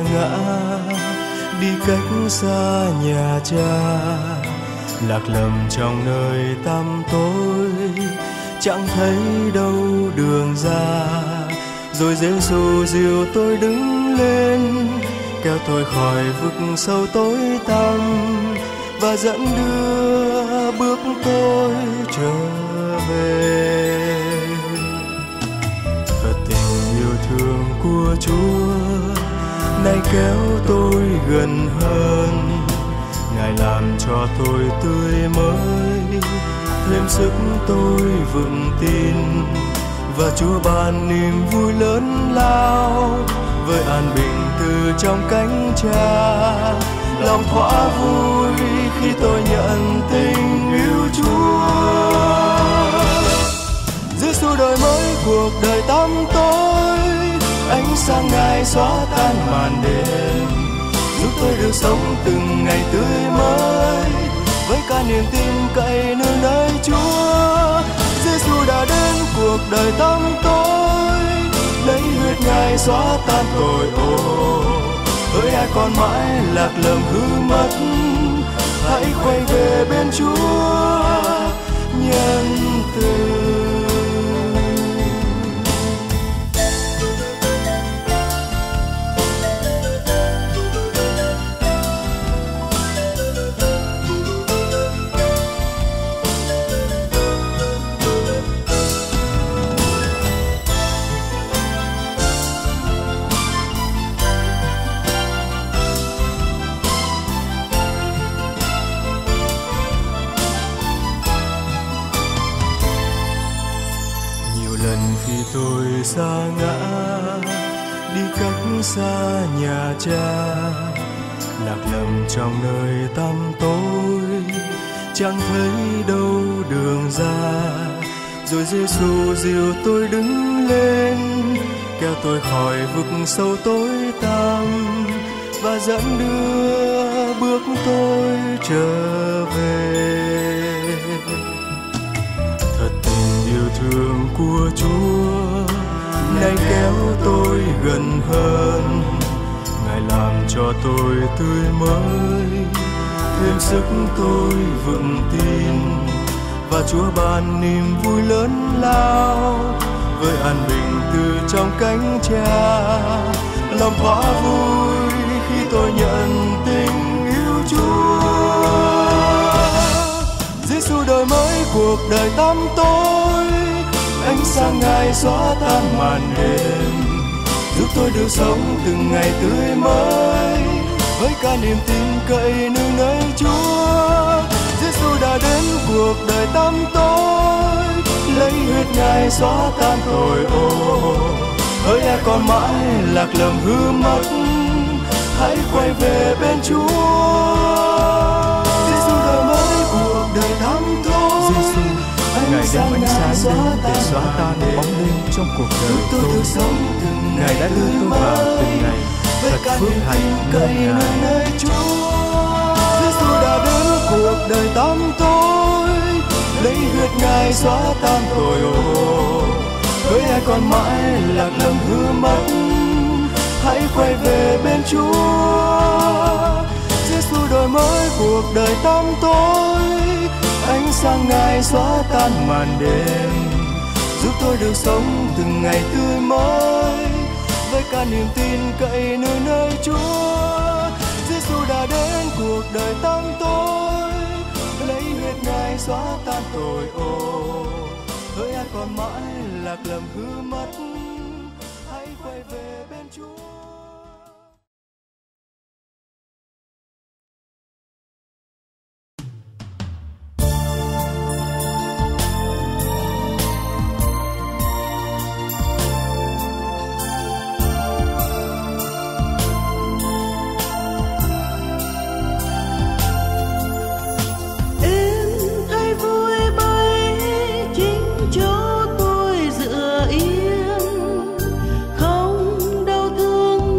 ngã, đi cách xa nhà cha, lạc lầm trong nơi tăm tối, chẳng thấy đâu đường ra. Rồi Giêsu dìu tôi đứng lên, kéo tôi khỏi vực sâu tối tăm, và dẫn đưa bước tôi trở về. Thật tình yêu thương của Chúa nay kéo tôi gần hơn, Ngài làm cho tôi tươi mới, thêm sức tôi vững tin, và Chúa ban niềm vui lớn lao, với an bình từ trong cánh Cha. Lòng thỏa vui khi tôi nhận tình yêu Chúa. Giêsu đổi mới cuộc đời tăm tối, ánh sáng Ngài xóa tan màn đêm, giúp tôi được sống từng ngày tươi mới, với cả niềm tin cậy nương nơi Chúa. Giêsu đã đến cuộc đời tăm tối, lấy huyết Ngài xóa tan tội ô. Hỡi ai còn mãi lạc lầm hư mất, hãy quay về bên Chúa nhân từ. Tôi sa ngã, đi cách xa nhà cha, lạc lầm trong nơi tăm tối, chẳng thấy đâu đường ra. Rồi Giêsu dìu tôi đứng lên, kéo tôi khỏi vực sâu tối tăm, và dẫn đưa bước tôi trở về. Thật tình yêu thương của Chúa nay kéo tôi gần hơn, Ngài làm cho tôi tươi mới, thêm sức tôi vững tin, và Chúa ban niềm vui lớn lao, với an bình từ trong cánh Cha. Lòng thỏa vui khi tôi nhận tình yêu Chúa. Giêsu đổi mới cuộc đời tăm tối, ánh sáng Ngài xóa tan màn đêm, giúp tôi được sống từng ngày tươi mới, với cả niềm tin cậy nương nơi Chúa. Giêsu đã đến cuộc đời tăm tối, lấy huyết Ngài xóa tan tội ô. Hỡi ai còn mãi lạc lầm hư mất, hãy quay về bên Chúa. Giêsu đổi mới cuộc đời tăm tối, Ngài đem ánh sáng đến để xóa tan bóng đêm trong cuộc đời tôi. Ngài đã đưa tôi vào từng ngày thật phước hạnh ngân ngà. Giêsu đã đến cuộc đời tăm tối, lấy huyết Ngài xóa tan tội ô. Với ai còn mãi lạc lầm hư mất, hãy quay về bên Chúa. Giêsu đổi mới cuộc đời tăm tối, ánh sáng Ngài xóa tan màn đêm, giúp tôi được sống từng ngày tươi mới, với cả niềm tin cậy nơi nơi Chúa. Giêsu đã đến cuộc đời tăm tối, lấy huyết Ngài xóa tan tội ô. Hỡi ai còn mãi lạc lầm hư mất, hãy quay về bên Chúa. Cho tôi dựa yên, không đau thương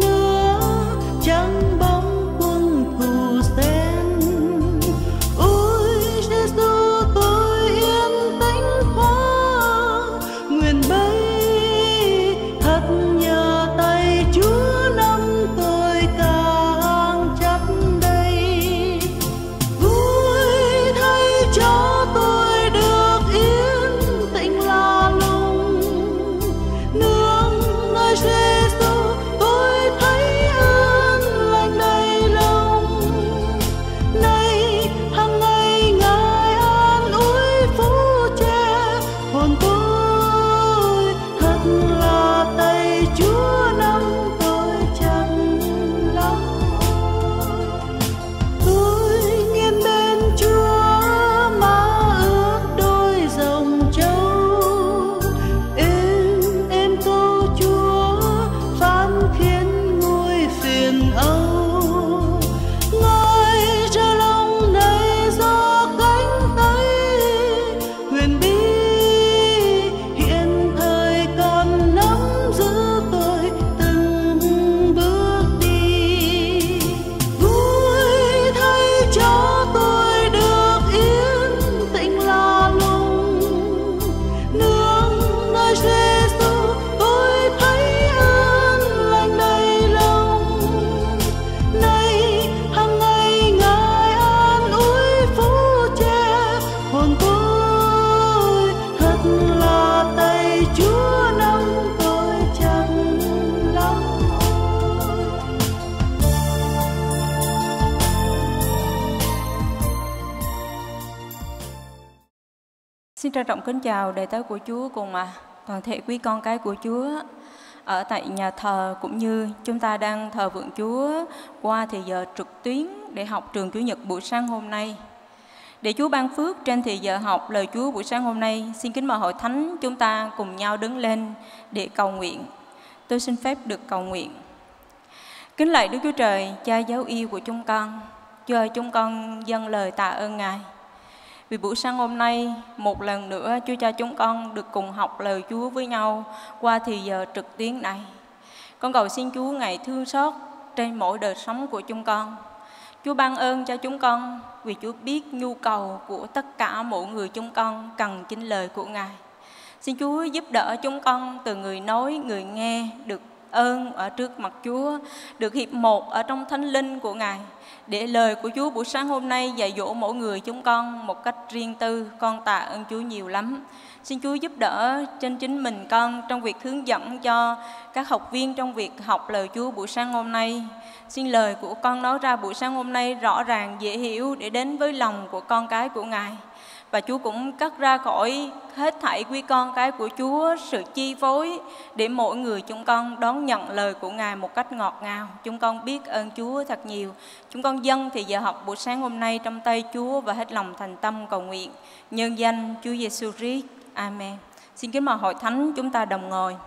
Xin trân trọng kính chào đệ tử của Chúa cùng toàn thể quý con cái của Chúa ở tại nhà thờ, cũng như chúng ta đang thờ phượng Chúa qua thì giờ trực tuyến để học trường Chủ nhật buổi sáng hôm nay. Để Chúa ban phước trên thì giờ học lời Chúa buổi sáng hôm nay, xin kính mời hội thánh chúng ta cùng nhau đứng lên để cầu nguyện. Tôi xin phép được cầu nguyện. Kính lạy Đức Chúa Trời, Cha dấu yêu của chúng con, Chúa ơi, chúng con dâng lời tạ ơn Ngài. Vì buổi sáng hôm nay, một lần nữa Chúa cho chúng con được cùng học lời Chúa với nhau qua thì giờ trực tuyến này. Con cầu xin Chúa Ngài thương xót trên mỗi đời sống của chúng con. Chúa ban ơn cho chúng con vì Chúa biết nhu cầu của tất cả mỗi người chúng con cần chính lời của Ngài. Xin Chúa giúp đỡ chúng con từ người nói, người nghe được ơn ở trước mặt Chúa, được hiệp một ở trong thánh linh của Ngài, để lời của Chúa buổi sáng hôm nay dạy dỗ mỗi người chúng con một cách riêng tư. Con tạ ơn Chúa nhiều lắm. Xin Chúa giúp đỡ trên chính mình con trong việc hướng dẫn cho các học viên trong việc học lời Chúa buổi sáng hôm nay. Xin lời của con nói ra buổi sáng hôm nay rõ ràng, dễ hiểu để đến với lòng của con cái của Ngài. Và Chúa cũng cắt ra khỏi hết thảy quý con cái của Chúa sự chi phối để mỗi người chúng con đón nhận lời của Ngài một cách ngọt ngào. Chúng con biết ơn Chúa thật nhiều. Chúng con dâng thì giờ học buổi sáng hôm nay trong tay Chúa và hết lòng thành tâm cầu nguyện. Nhân danh Chúa Giêsu Christ. Amen. Xin kính mời hội thánh chúng ta đồng ngồi.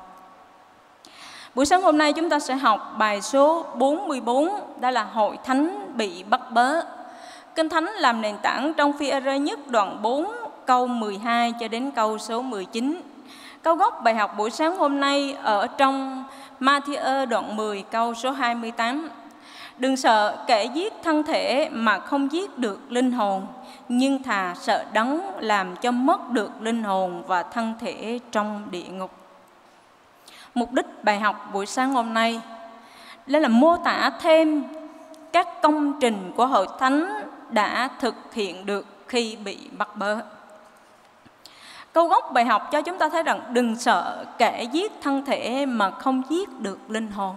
Buổi sáng hôm nay chúng ta sẽ học bài số 44, đó là hội thánh bị bắt bớ. Kinh Thánh làm nền tảng trong Phi-e-rơ nhất đoạn 4 câu 12 cho đến câu số 19. Câu gốc bài học buổi sáng hôm nay ở trong Ma-thi-ơ đoạn 10 câu số 28. Đừng sợ kẻ giết thân thể mà không giết được linh hồn, nhưng thà sợ Đấng làm cho mất được linh hồn và thân thể trong địa ngục. Mục đích bài học buổi sáng hôm nay là mô tả thêm các công trình của hội thánh đã thực hiện được khi bị bắt bớ. Câu gốc bài học cho chúng ta thấy rằng đừng sợ kẻ giết thân thể mà không giết được linh hồn.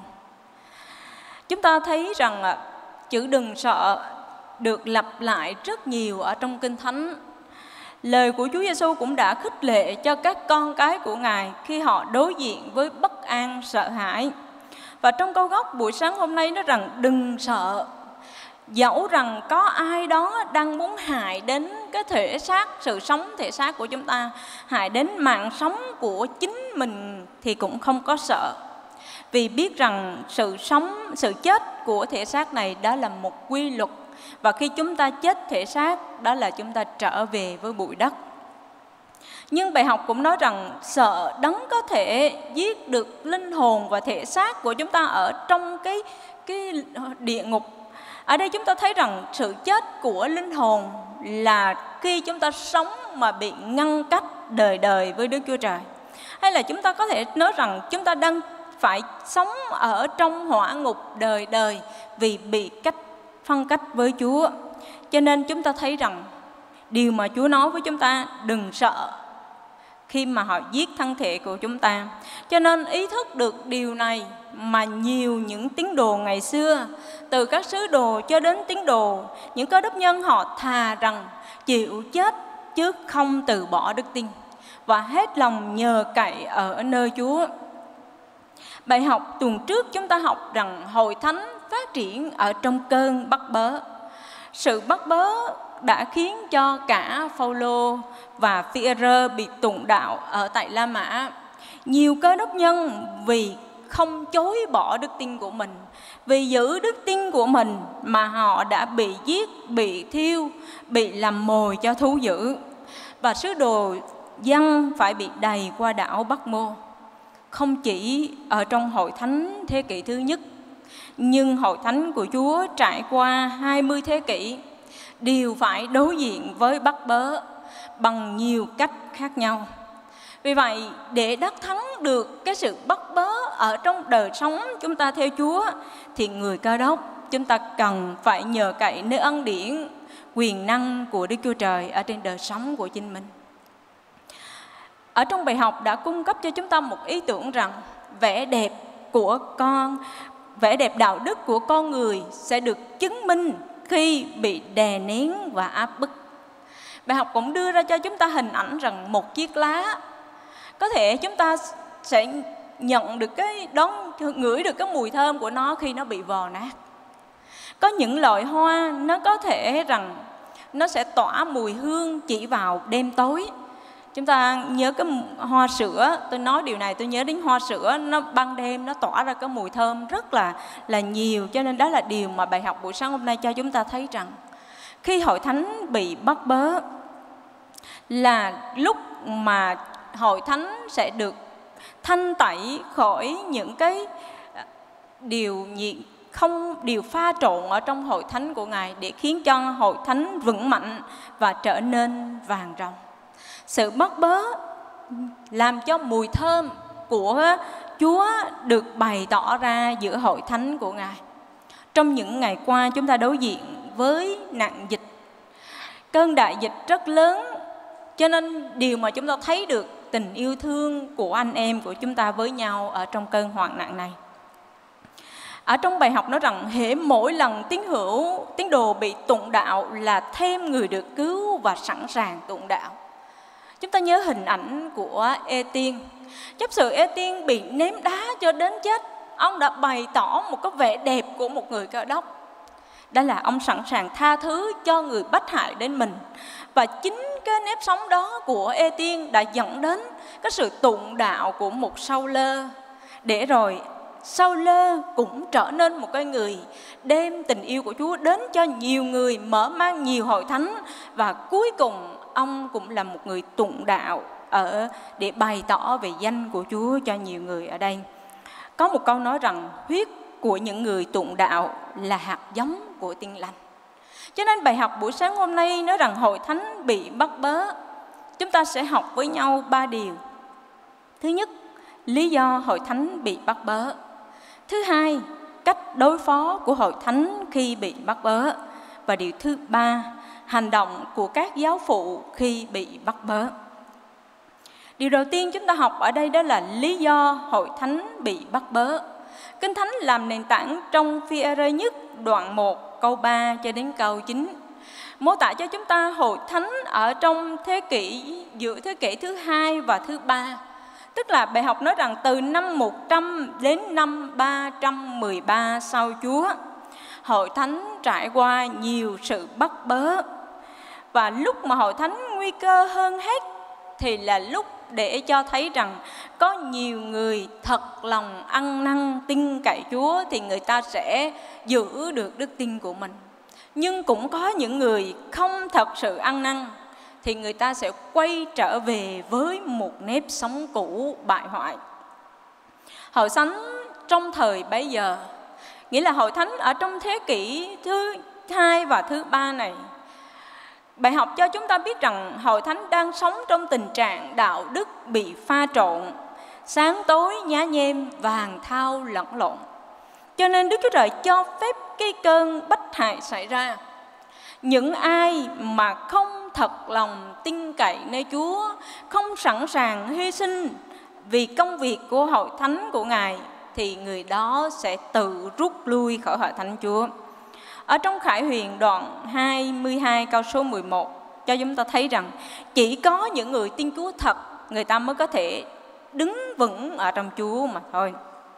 Chúng ta thấy rằng chữ đừng sợ được lặp lại rất nhiều ở trong Kinh Thánh. Lời của Chúa Giêsu cũng đã khích lệ cho các con cái của Ngài khi họ đối diện với bất an, sợ hãi. Và trong câu gốc buổi sáng hôm nay nói rằng đừng sợ, dẫu rằng có ai đó đang muốn hại đến cái thể xác, sự sống thể xác của chúng ta, hại đến mạng sống của chính mình thì cũng không có sợ. Vì biết rằng sự chết của thể xác này đó là một quy luật. Và khi chúng ta chết thể xác, đó là chúng ta trở về với bụi đất. Nhưng bài học cũng nói rằng sợ Đấng có thể giết được linh hồn và thể xác của chúng ta ở trong cái địa ngục. Ở đây chúng ta thấy rằng sự chết của linh hồn là khi chúng ta sống mà bị ngăn cách đời đời với Đức Chúa Trời. Hay là chúng ta có thể nói rằng chúng ta đang phải sống ở trong hỏa ngục đời đời vì bị phân cách với Chúa. Cho nên chúng ta thấy rằng điều mà Chúa nói với chúng ta đừng sợ khi mà họ giết thân thể của chúng ta. Cho nên ý thức được điều này mà nhiều những tín đồ ngày xưa, từ các sứ đồ cho đến tín đồ, những cơ đốc nhân họ thà rằng chịu chết chứ không từ bỏ đức tin và hết lòng nhờ cậy ở nơi Chúa. Bài học tuần trước chúng ta học rằng hội thánh phát triển ở trong cơn bắt bớ. Sự bắt bớ đã khiến cho cả Phao-lô và Phi-e-rơ bị tụng đạo ở tại La Mã. Nhiều cơ đốc nhân vì không chối bỏ đức tin của mình, vì giữ đức tin của mình mà họ đã bị giết, bị thiêu, bị làm mồi cho thú dữ. Và sứ đồ dân phải bị đày qua đảo Bắc Mô. Không chỉ ở trong hội thánh thế kỷ thứ nhất, nhưng hội thánh của Chúa trải qua 20 thế kỷ đều phải đối diện với bắt bớ bằng nhiều cách khác nhau. Vì vậy, để đắc thắng được cái sự bắt bớ ở trong đời sống chúng ta theo Chúa, thì người Cơ Đốc chúng ta cần phải nhờ cậy nơi ân điển, quyền năng của Đức Chúa Trời ở trên đời sống của chính mình. Ở trong bài học đã cung cấp cho chúng ta một ý tưởng rằng vẻ đẹp đạo đức của con người sẽ được chứng minh khi bị đè nén và áp bức. Bài học cũng đưa ra cho chúng ta hình ảnh rằng một chiếc lá, có thể chúng ta sẽ nhận được ngửi được cái mùi thơm của nó khi nó bị vò nát. Có những loại hoa nó có thể rằng nó sẽ tỏa mùi hương chỉ vào đêm tối. Chúng ta nhớ cái hoa sữa, tôi nói điều này tôi nhớ đến hoa sữa, nó ban đêm nó tỏa ra cái mùi thơm rất là nhiều. Cho nên đó là điều mà bài học buổi sáng hôm nay cho chúng ta thấy rằng khi hội thánh bị bắt bớ là lúc mà hội thánh sẽ được thanh tẩy khỏi những cái điều pha trộn ở trong hội thánh của Ngài, để khiến cho hội thánh vững mạnh và trở nên vàng ròng. Sự bắt bớ làm cho mùi thơm của Chúa được bày tỏ ra giữa hội thánh của Ngài. Trong những ngày qua chúng ta đối diện với nạn dịch, cơn đại dịch rất lớn, cho nên điều mà chúng ta thấy được tình yêu thương của anh em của chúng ta với nhau ở trong cơn hoạn nạn này. Ở trong bài học nói rằng hễ mỗi lần tín đồ bị tụng đạo là thêm người được cứu và sẵn sàng tụng đạo. Chúng ta nhớ hình ảnh của Ê-tiên. Chấp sự Ê-tiên bị ném đá cho đến chết, ông đã bày tỏ một cái vẻ đẹp của một người Cơ Đốc. Đó là ông sẵn sàng tha thứ cho người bắt hại đến mình. Và chính cái nếp sống đó của Ê-tiên đã dẫn đến cái sự tụng đạo của một Sau-lơ, để rồi Sau-lơ cũng trở nên một cái người đem tình yêu của Chúa đến cho nhiều người, mở mang nhiều hội thánh. Và cuối cùng ông cũng là một người tụng đạo để bày tỏ về danh của Chúa cho nhiều người ở đây. Có một câu nói rằng huyết của những người tụng đạo là hạt giống của Tin Lành. Cho nên bài học buổi sáng hôm nay nói rằng hội thánh bị bắt bớ. Chúng ta sẽ học với nhau 3 điều. Thứ nhất, lý do hội thánh bị bắt bớ. Thứ hai, cách đối phó của hội thánh khi bị bắt bớ. Và điều thứ ba, hành động của các giáo phụ khi bị bắt bớ. Điều đầu tiên chúng ta học ở đây đó là lý do hội thánh bị bắt bớ. Kinh Thánh làm nền tảng trong Phi-e-rơ nhất đoạn 1 câu 3 cho đến câu 9, mô tả cho chúng ta hội thánh ở trong giữa thế kỷ thứ 2 và thứ 3. Tức là bài học nói rằng từ năm 100 đến năm 313 sau Chúa, hội thánh trải qua nhiều sự bắt bớ. Và lúc mà hội thánh nguy cơ hơn hết thì là lúc để cho thấy rằng có nhiều người thật lòng ăn năn tin cậy Chúa thì người ta sẽ giữ được đức tin của mình. Nhưng cũng có những người không thật sự ăn năn thì người ta sẽ quay trở về với một nếp sống cũ bại hoại. Hội thánh trong thời bấy giờ, nghĩa là hội thánh ở trong thế kỷ thứ 2 và thứ 3 này, bài học cho chúng ta biết rằng hội thánh đang sống trong tình trạng đạo đức bị pha trộn, sáng tối nhá nhem, vàng thau lẫn lộn. Cho nên Đức Chúa Trời cho phép cái cơn bách hại xảy ra. Những ai mà không thật lòng tin cậy nơi Chúa, không sẵn sàng hy sinh vì công việc của hội thánh của Ngài, thì người đó sẽ tự rút lui khỏi hội thánh Chúa. Ở trong Khải Huyền đoạn 22 câu số 11 cho chúng ta thấy rằng chỉ có những người tin Chúa thật, người ta mới có thể đứng vững ở trong Chúa mà thôi.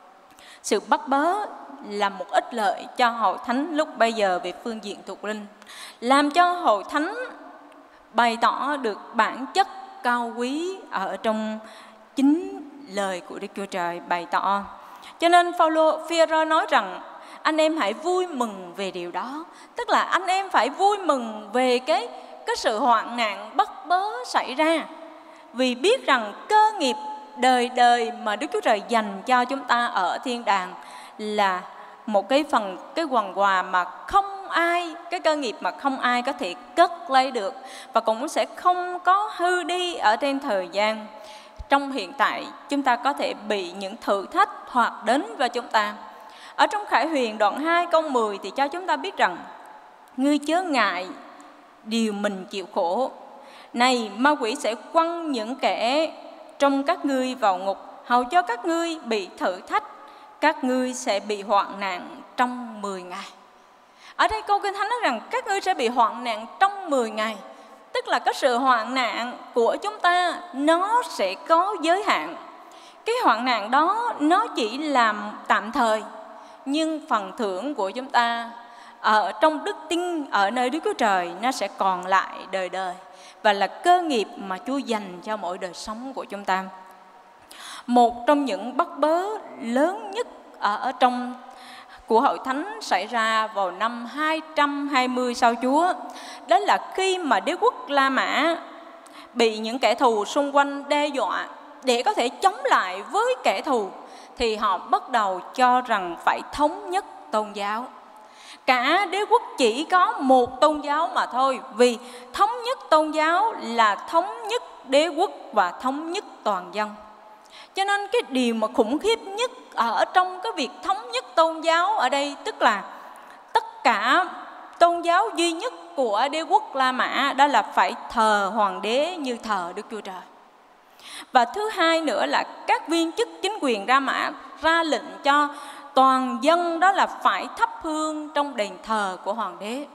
Sự bắt bớ là một ích lợi cho hội thánh lúc bây giờ về phương diện thuộc linh, làm cho hội thánh bày tỏ được bản chất cao quý ở trong chính lời của Đức Chúa Trời bày tỏ. Cho nên Phi-e-rơ nói rằng anh em hãy vui mừng về điều đó. Tức là anh em phải vui mừng về cái sự hoạn nạn bắt bớ xảy ra, vì biết rằng cơ nghiệp đời đời mà Đức Chúa Trời dành cho chúng ta ở thiên đàng là một cái quần quà mà không ai, cái cơ nghiệp mà không ai có thể cất lấy được, và cũng sẽ không có hư đi ở trên thời gian. Trong hiện tại chúng ta có thể bị những thử thách hoặc đến với chúng ta. Ở trong Khải Huyền đoạn 2 câu 10 thì cho chúng ta biết rằng ngươi chớ ngại điều mình chịu khổ. Này, ma quỷ sẽ quăng những kẻ trong các ngươi vào ngục, hầu cho các ngươi bị thử thách, các ngươi sẽ bị hoạn nạn trong 10 ngày. Ở đây câu Kinh Thánh nói rằng các ngươi sẽ bị hoạn nạn trong 10 ngày. Tức là cái sự hoạn nạn của chúng ta nó sẽ có giới hạn. Cái hoạn nạn đó nó chỉ làm tạm thời, nhưng phần thưởng của chúng ta ở trong đức tin ở nơi Đức Chúa Trời nó sẽ còn lại đời đời, và là cơ nghiệp mà Chúa dành cho mỗi đời sống của chúng ta. Một trong những bắt bớ lớn nhất ở trong của Hội Thánh xảy ra vào năm 220 sau Chúa, đó là khi mà đế quốc La Mã bị những kẻ thù xung quanh đe dọa. Để có thể chống lại với kẻ thù thì họ bắt đầu cho rằng phải thống nhất tôn giáo. Cả đế quốc chỉ có một tôn giáo mà thôi, vì thống nhất tôn giáo là thống nhất đế quốc và thống nhất toàn dân. Cho nên cái điều mà khủng khiếp nhất ở trong cái việc thống nhất tôn giáo ở đây, tức là tất cả tôn giáo duy nhất của đế quốc La Mã đó là phải thờ hoàng đế như thờ Đức Chúa Trời. Và thứ hai nữa là các viên chức chính quyền La Mã ra lệnh cho toàn dân đó là phải thắp hương trong đền thờ của hoàng đế.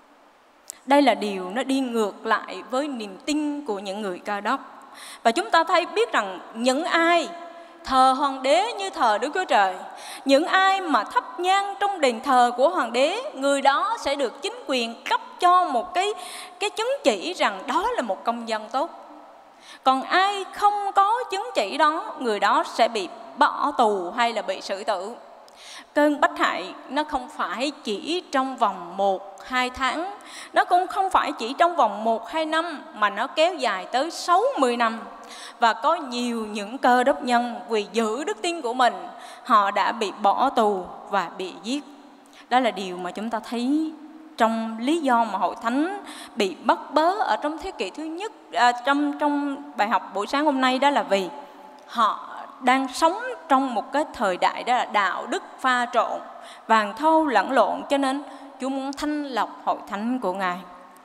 Đây là điều nó đi ngược lại với niềm tin của những người Cơ Đốc. Và chúng ta thấy biết rằng những ai thờ hoàng đế như thờ Đức Chúa Trời, những ai mà thắp nhang trong đền thờ của hoàng đế, người đó sẽ được chính quyền cấp cho một cái chứng chỉ rằng đó là một công dân tốt. Còn ai không có chứng chỉ đó, người đó sẽ bị bỏ tù hay là bị xử tử. Cơn bách hại nó không phải chỉ trong vòng 1-2 tháng, nó cũng không phải chỉ trong vòng 1-2 năm, mà nó kéo dài tới 60 năm. Và có nhiều những Cơ Đốc nhân vì giữ đức tin của mình, họ đã bị bỏ tù và bị giết. Đó là điều mà chúng ta thấy trong lý do mà Hội Thánh bị bắt bớ ở trong thế kỷ thứ nhất, trong bài học buổi sáng hôm nay, đó là vì họ đang sống trong một cái thời đại đó là đạo đức pha trộn, vàng thau lẫn lộn, cho nên Chúa muốn thanh lọc Hội Thánh của Ngài.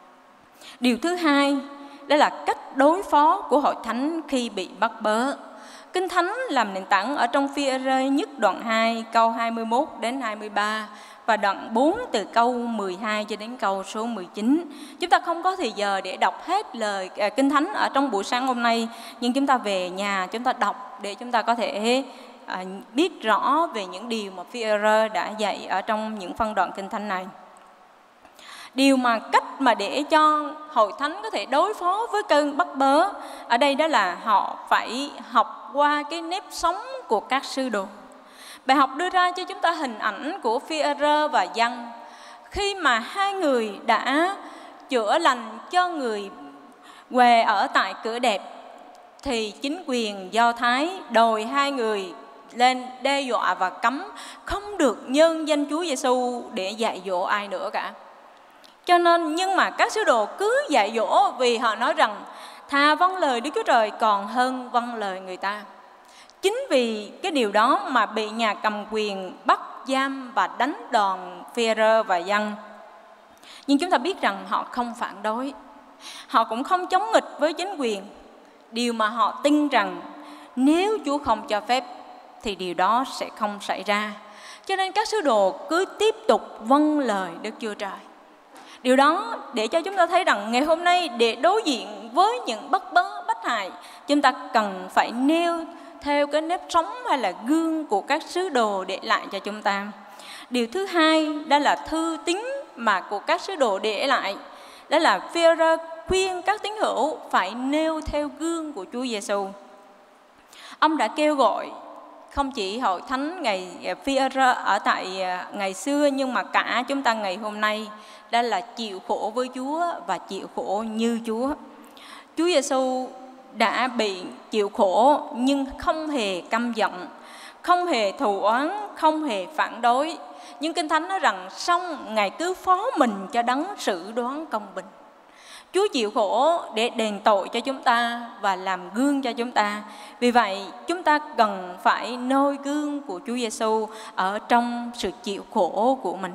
Điều thứ hai, đó là cách đối phó của Hội Thánh khi bị bắt bớ. Kinh Thánh làm nền tảng ở trong Phi-e-rơ nhất đoạn 2 câu 21 đến 23 và đoạn 4 từ câu 12 cho đến câu số 19. Chúng ta không có thời giờ để đọc hết lời Kinh Thánh ở trong buổi sáng hôm nay, nhưng chúng ta về nhà chúng ta đọc để chúng ta có thể biết rõ về những điều mà Phi-e-rơ đã dạy ở trong những phân đoạn Kinh Thánh này. Điều mà cách mà để cho Hội Thánh có thể đối phó với cơn bắt bớ ở đây đó là họ phải học qua cái nếp sống của các sứ đồ. Bài học đưa ra cho chúng ta hình ảnh của Phi-e-rơ và Giăng. Khi mà hai người đã chữa lành cho người què ở tại cửa đẹp, thì chính quyền Do Thái đòi hai người lên đe dọa và cấm không được nhân danh Chúa Giêsu để dạy dỗ ai nữa cả. Cho nên nhưng mà các sứ đồ cứ dạy dỗ, vì họ nói rằng thà vâng lời Đức Chúa Trời còn hơn vâng lời người ta. Chính vì cái điều đó mà bị nhà cầm quyền bắt giam và đánh đòn Phi-e-rơ và Giăng. Nhưng chúng ta biết rằng họ không phản đối, họ cũng không chống nghịch với chính quyền. Điều mà họ tin rằng nếu Chúa không cho phép thì điều đó sẽ không xảy ra. Cho nên các sứ đồ cứ tiếp tục vâng lời Đức Chúa Trời. Điều đó để cho chúng ta thấy rằng ngày hôm nay để đối diện với những bắt bớ bách hại, chúng ta cần phải nêu theo cái nếp sống hay là gương của các sứ đồ để lại cho chúng ta. Điều thứ hai đó là thư tín mà của các sứ đồ để lại, đó là Phi-e-rơ khuyên các tín hữu phải nêu theo gương của Chúa Giêsu. Ông đã kêu gọi không chỉ Hội Thánh ngày Phi-e-rơ ở tại ngày xưa, nhưng mà cả chúng ta ngày hôm nay, đó là chịu khổ với Chúa và chịu khổ như Chúa. Chúa Giêsu đã bị chịu khổ nhưng không hề căm giận, không hề thù oán, không hề phản đối. Nhưng Kinh Thánh nói rằng song Ngài cứ phó mình cho đấng xử đoán công bình. Chúa chịu khổ để đền tội cho chúng ta và làm gương cho chúng ta. Vì vậy chúng ta cần phải noi gương của Chúa Giêsu ở trong sự chịu khổ của mình.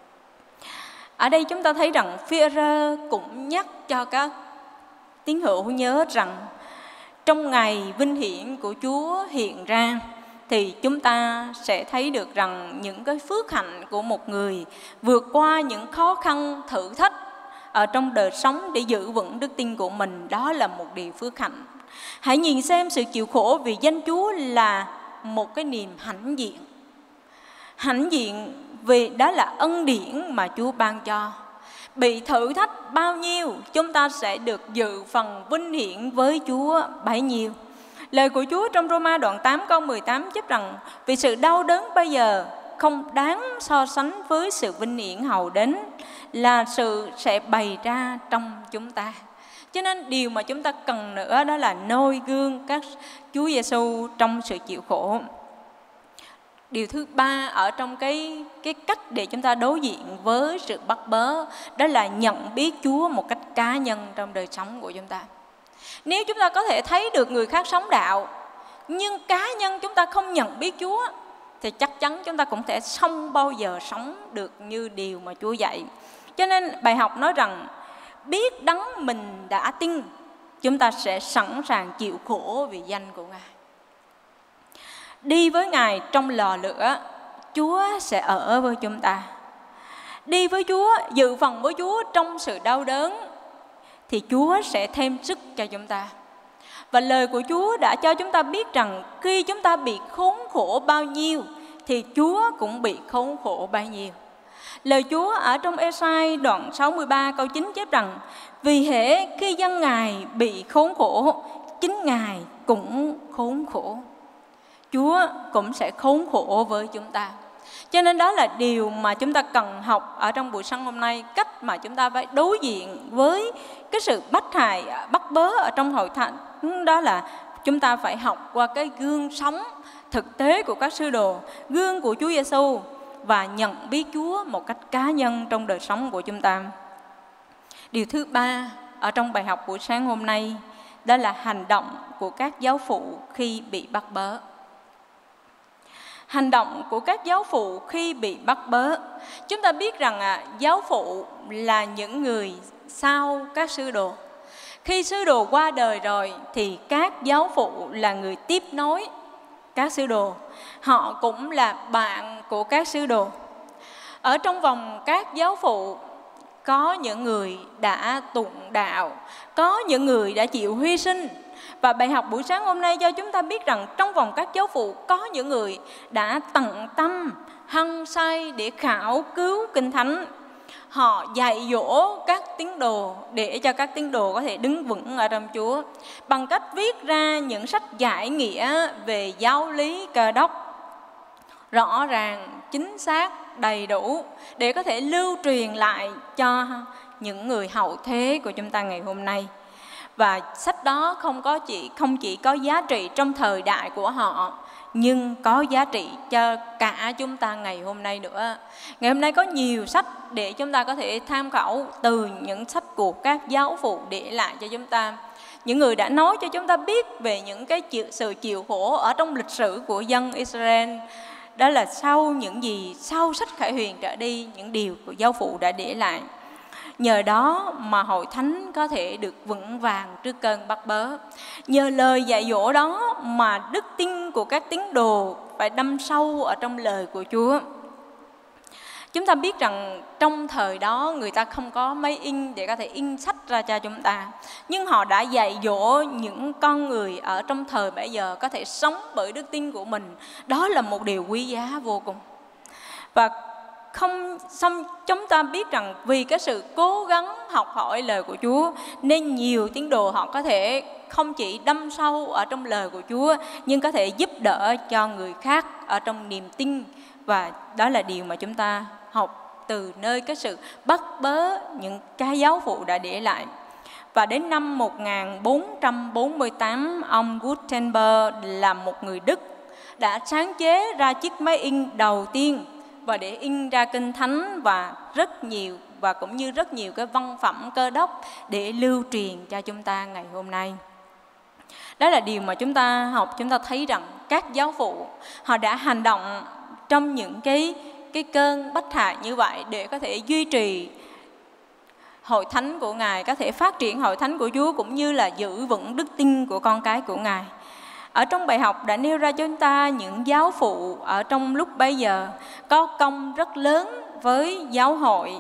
Ở đây chúng ta thấy rằng Phi-e-rơ cũng nhắc cho các tín hữu nhớ rằng trong ngày vinh hiển của Chúa hiện ra thì chúng ta sẽ thấy được rằng những cái phước hạnh của một người vượt qua những khó khăn thử thách ở trong đời sống để giữ vững đức tin của mình, đó là một điều phước hạnh. Hãy nhìn xem sự chịu khổ vì danh Chúa là một cái niềm hãnh diện. Hãnh diện vì đó là ân điển mà Chúa ban cho. Bị thử thách bao nhiêu, chúng ta sẽ được dự phần vinh hiển với Chúa bấy nhiêu. Lời của Chúa trong Roma đoạn 8 câu 18 chép rằng: vì sự đau đớn bây giờ không đáng so sánh với sự vinh hiển hầu đến là sự sẽ bày ra trong chúng ta. Cho nên điều mà chúng ta cần nữa đó là noi gương các Chúa Giêsu trong sự chịu khổ. Điều thứ ba ở trong cái cách để chúng ta đối diện với sự bắt bớ, đó là nhận biết Chúa một cách cá nhân trong đời sống của chúng ta. Nếu chúng ta có thể thấy được người khác sống đạo, nhưng cá nhân chúng ta không nhận biết Chúa, thì chắc chắn chúng ta cũng sẽ không bao giờ sống được như điều mà Chúa dạy. Cho nên bài học nói rằng biết đấng mình đã tin, chúng ta sẽ sẵn sàng chịu khổ vì danh của Ngài. Đi với Ngài trong lò lửa, Chúa sẽ ở với chúng ta. Đi với Chúa, dự phần với Chúa trong sự đau đớn, thì Chúa sẽ thêm sức cho chúng ta. Và lời của Chúa đã cho chúng ta biết rằng khi chúng ta bị khốn khổ bao nhiêu thì Chúa cũng bị khốn khổ bấy nhiêu. Lời Chúa ở trong Ê-sai đoạn 63 câu 9 chép rằng: vì hễ khi dân Ngài bị khốn khổ, chính Ngài cũng khốn khổ. Chúa cũng sẽ khốn khổ với chúng ta. Cho nên đó là điều mà chúng ta cần học ở trong buổi sáng hôm nay, cách mà chúng ta phải đối diện với cái sự bắt hại, bắt bớ ở trong hội thánh. Đó là chúng ta phải học qua cái gương sống thực tế của các sứ đồ, gương của Chúa Giêsu, và nhận biết Chúa một cách cá nhân trong đời sống của chúng ta. Điều thứ ba ở trong bài học buổi sáng hôm nay, đó là hành động của các giáo phụ khi bị bắt bớ. Hành động của các giáo phụ khi bị bắt bớ. Chúng ta biết rằng giáo phụ là những người sau các sứ đồ. Khi sứ đồ qua đời rồi thì các giáo phụ là người tiếp nối các sứ đồ. Họ cũng là bạn của các sứ đồ. Ở trong vòng các giáo phụ, có những người đã tụng đạo, có những người đã chịu hy sinh. Và bài học buổi sáng hôm nay cho chúng ta biết rằng trong vòng các giáo phụ có những người đã tận tâm, hăng say để khảo cứu Kinh Thánh. Họ dạy dỗ các tín đồ để cho các tín đồ có thể đứng vững ở trong Chúa, bằng cách viết ra những sách giải nghĩa về giáo lý Cơ Đốc rõ ràng, chính xác, đầy đủ, để có thể lưu truyền lại cho những người hậu thế của chúng ta ngày hôm nay. Và sách đó không chỉ có giá trị trong thời đại của họ, nhưng có giá trị cho cả chúng ta ngày hôm nay nữa. Ngày hôm nay có nhiều sách để chúng ta có thể tham khảo từ những sách của các giáo phụ để lại cho chúng ta. Những người đã nói cho chúng ta biết về những cái sự chịu khổ ở trong lịch sử của dân Israel. Đó là sau sách Khải Huyền trở đi, những điều của giáo phụ đã để lại. Nhờ đó mà hội thánh có thể được vững vàng trước cơn bắt bớ. Nhờ lời dạy dỗ đó mà đức tin của các tín đồ phải đâm sâu ở trong lời của Chúa. Chúng ta biết rằng trong thời đó người ta không có máy in để có thể in sách ra cho chúng ta. Nhưng họ đã dạy dỗ những con người ở trong thời bấy giờ có thể sống bởi đức tin của mình. Đó là một điều quý giá vô cùng. Và chúng ta biết rằng vì cái sự cố gắng học hỏi lời của Chúa nên nhiều tín đồ họ có thể không chỉ đâm sâu ở trong lời của Chúa, nhưng có thể giúp đỡ cho người khác ở trong niềm tin. Và đó là điều mà chúng ta học từ nơi cái sự bắt bớ những cái giáo phụ đã để lại. Và đến năm 1448, ông Gutenberg là một người Đức đã sáng chế ra chiếc máy in đầu tiên và để in ra Kinh Thánh và cũng như rất nhiều cái văn phẩm Cơ Đốc để lưu truyền cho chúng ta ngày hôm nay. Đó là điều mà chúng ta học, chúng ta thấy rằng các giáo phụ họ đã hành động trong những cái cơn bắt hại như vậy để có thể duy trì hội thánh của Ngài, có thể phát triển hội thánh của Chúa cũng như là giữ vững đức tin của con cái của Ngài. Ở trong bài học đã nêu ra cho chúng ta những giáo phụ ở trong lúc bấy giờ có công rất lớn với giáo hội,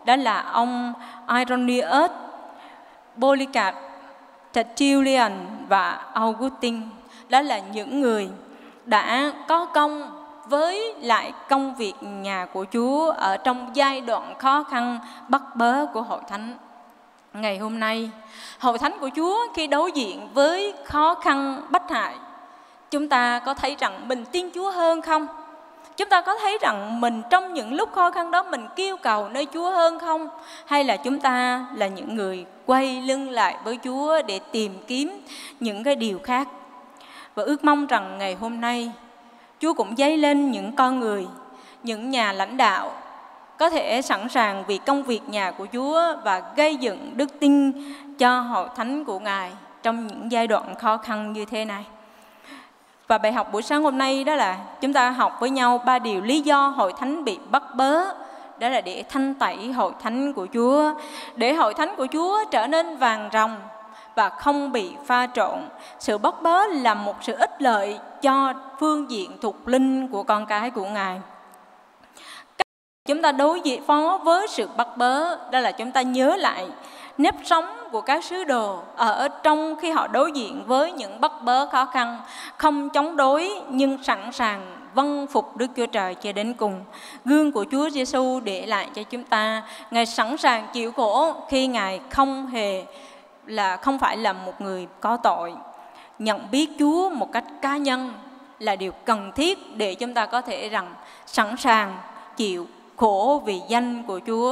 đó là ông Irenaeus, Polycarp, Tertullian và Augustine. Đó là những người đã có công với lại công việc nhà của Chúa ở trong giai đoạn khó khăn bắt bớ của hội thánh. Ngày hôm nay, hội thánh của Chúa khi đối diện với khó khăn bách hại, chúng ta có thấy rằng mình tin Chúa hơn không? Chúng ta có thấy rằng mình trong những lúc khó khăn đó mình kêu cầu nơi Chúa hơn không? Hay là chúng ta là những người quay lưng lại với Chúa để tìm kiếm những cái điều khác? Và ước mong rằng ngày hôm nay Chúa cũng dấy lên những con người, những nhà lãnh đạo có thể sẵn sàng vì công việc nhà của Chúa và gây dựng đức tin cho hội thánh của Ngài trong những giai đoạn khó khăn như thế này. Và bài học buổi sáng hôm nay đó là chúng ta học với nhau 3 điều lý do hội thánh bị bắt bớ. Đó là để thanh tẩy hội thánh của Chúa, để hội thánh của Chúa trở nên vàng ròng và không bị pha trộn. Sự bắt bớ là một sự ích lợi cho phương diện thuộc linh của con cái của Ngài. Chúng ta đối phó với sự bắt bớ, đó là chúng ta nhớ lại nếp sống của các sứ đồ ở trong khi họ đối diện với những bắt bớ khó khăn, không chống đối nhưng sẵn sàng vâng phục Đức Chúa Trời cho đến cùng. Gương của Chúa Giêsu để lại cho chúng ta, Ngài sẵn sàng chịu khổ khi Ngài không phải là một người có tội. Nhận biết Chúa một cách cá nhân là điều cần thiết để chúng ta có thể rằng sẵn sàng chịu khổ vì danh của Chúa.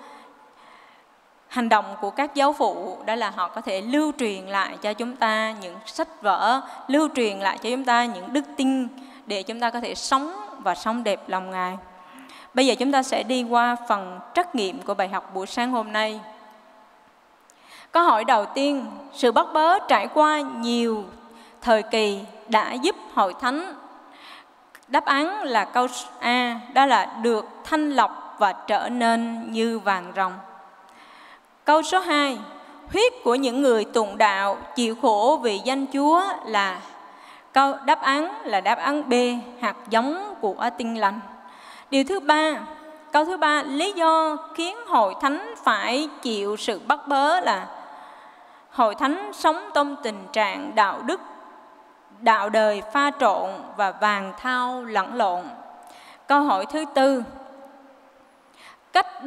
Hành động của các giáo phụ đó là họ có thể lưu truyền lại cho chúng ta những sách vở, lưu truyền lại cho chúng ta những đức tin để chúng ta có thể sống và sống đẹp lòng Ngài. Bây giờ chúng ta sẽ đi qua phần trắc nghiệm của bài học buổi sáng hôm nay. Câu hỏi đầu tiên, sự bắt bớ trải qua nhiều thời kỳ đã giúp hội thánh. Đáp án là câu A, đó là được thanh lọc và trở nên như vàng ròng. Câu số 2, huyết của những người tụng đạo chịu khổ vì danh Chúa là đáp án là đáp án B, hạt giống của Tin lành. Điều thứ ba, câu thứ 3, lý do khiến hội thánh phải chịu sự bắt bớ là hội thánh sống trong tình trạng đạo đức, đạo đời pha trộn và vàng thau lẫn lộn. Câu hỏi thứ 4, cách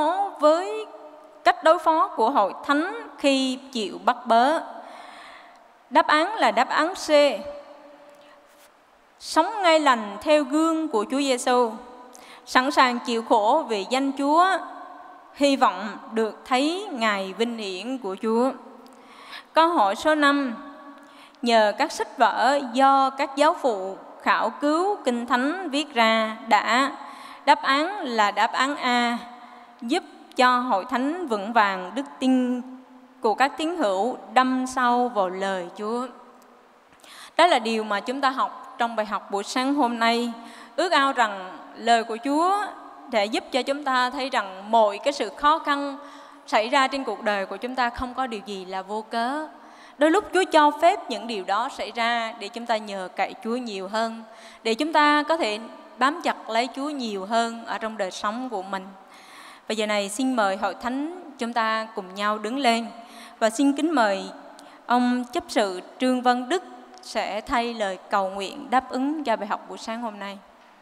đối phó của hội thánh khi chịu bắt bớ. Đáp án là đáp án C, sống ngay lành theo gương của Chúa Giêsu, sẵn sàng chịu khổ vì danh Chúa, hy vọng được thấy Ngài vinh hiển của Chúa. Câu hỏi số 5, nhờ các sách vở do các giáo phụ khảo cứu Kinh Thánh viết ra đã. Đáp án là đáp án A, giúp cho hội thánh vững vàng đức tin của các tín hữu đâm sâu vào lời Chúa. Đó là điều mà chúng ta học trong bài học buổi sáng hôm nay. Ước ao rằng lời của Chúa để giúp cho chúng ta thấy rằng mọi cái sự khó khăn xảy ra trên cuộc đời của chúng ta không có điều gì là vô cớ. Đôi lúc Chúa cho phép những điều đó xảy ra để chúng ta nhờ cậy Chúa nhiều hơn, để chúng ta có thể bám chặt lấy Chúa nhiều hơn ở trong đời sống của mình. Bây giờ này xin mời hội thánh chúng ta cùng nhau đứng lên và xin kính mời ông chấp sự Trương Văn Đức sẽ thay lời cầu nguyện đáp ứng cho bài học buổi sáng hôm nay.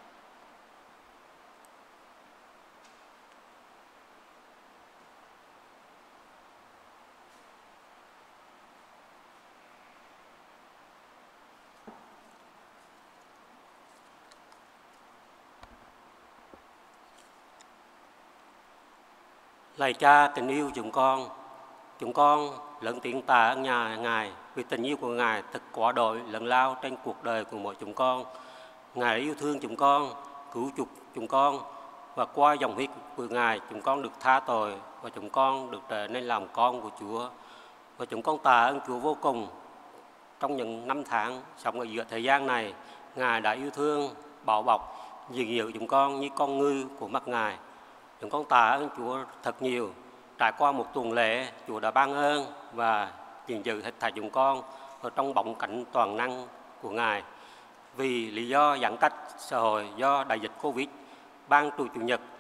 Lạy Cha tình yêu chúng con lẫn tiếng tạ ơn nhà Ngài vì tình yêu của Ngài thật quá đội lớn lao trên cuộc đời của mỗi chúng con. Ngài yêu thương chúng con, cứu chuộc chúng con và qua dòng huyết của Ngài chúng con được tha tội và chúng con được trở nên làm con của Chúa. Và chúng con tạ ơn Chúa vô cùng. Trong những năm tháng sống ở giữa thời gian này, Ngài đã yêu thương, bảo bọc, gìn giữ chúng con như con ngư của mắt Ngài. Chúng con tạ ơn Chúa thật nhiều. Trải qua một tuần lễ, Chúa đã ban ơn và gìn giữ hết thảy chúng con ở trong bóng cảnh toàn năng của Ngài. Vì lý do giãn cách xã hội do đại dịch Covid, ban Chủ nhật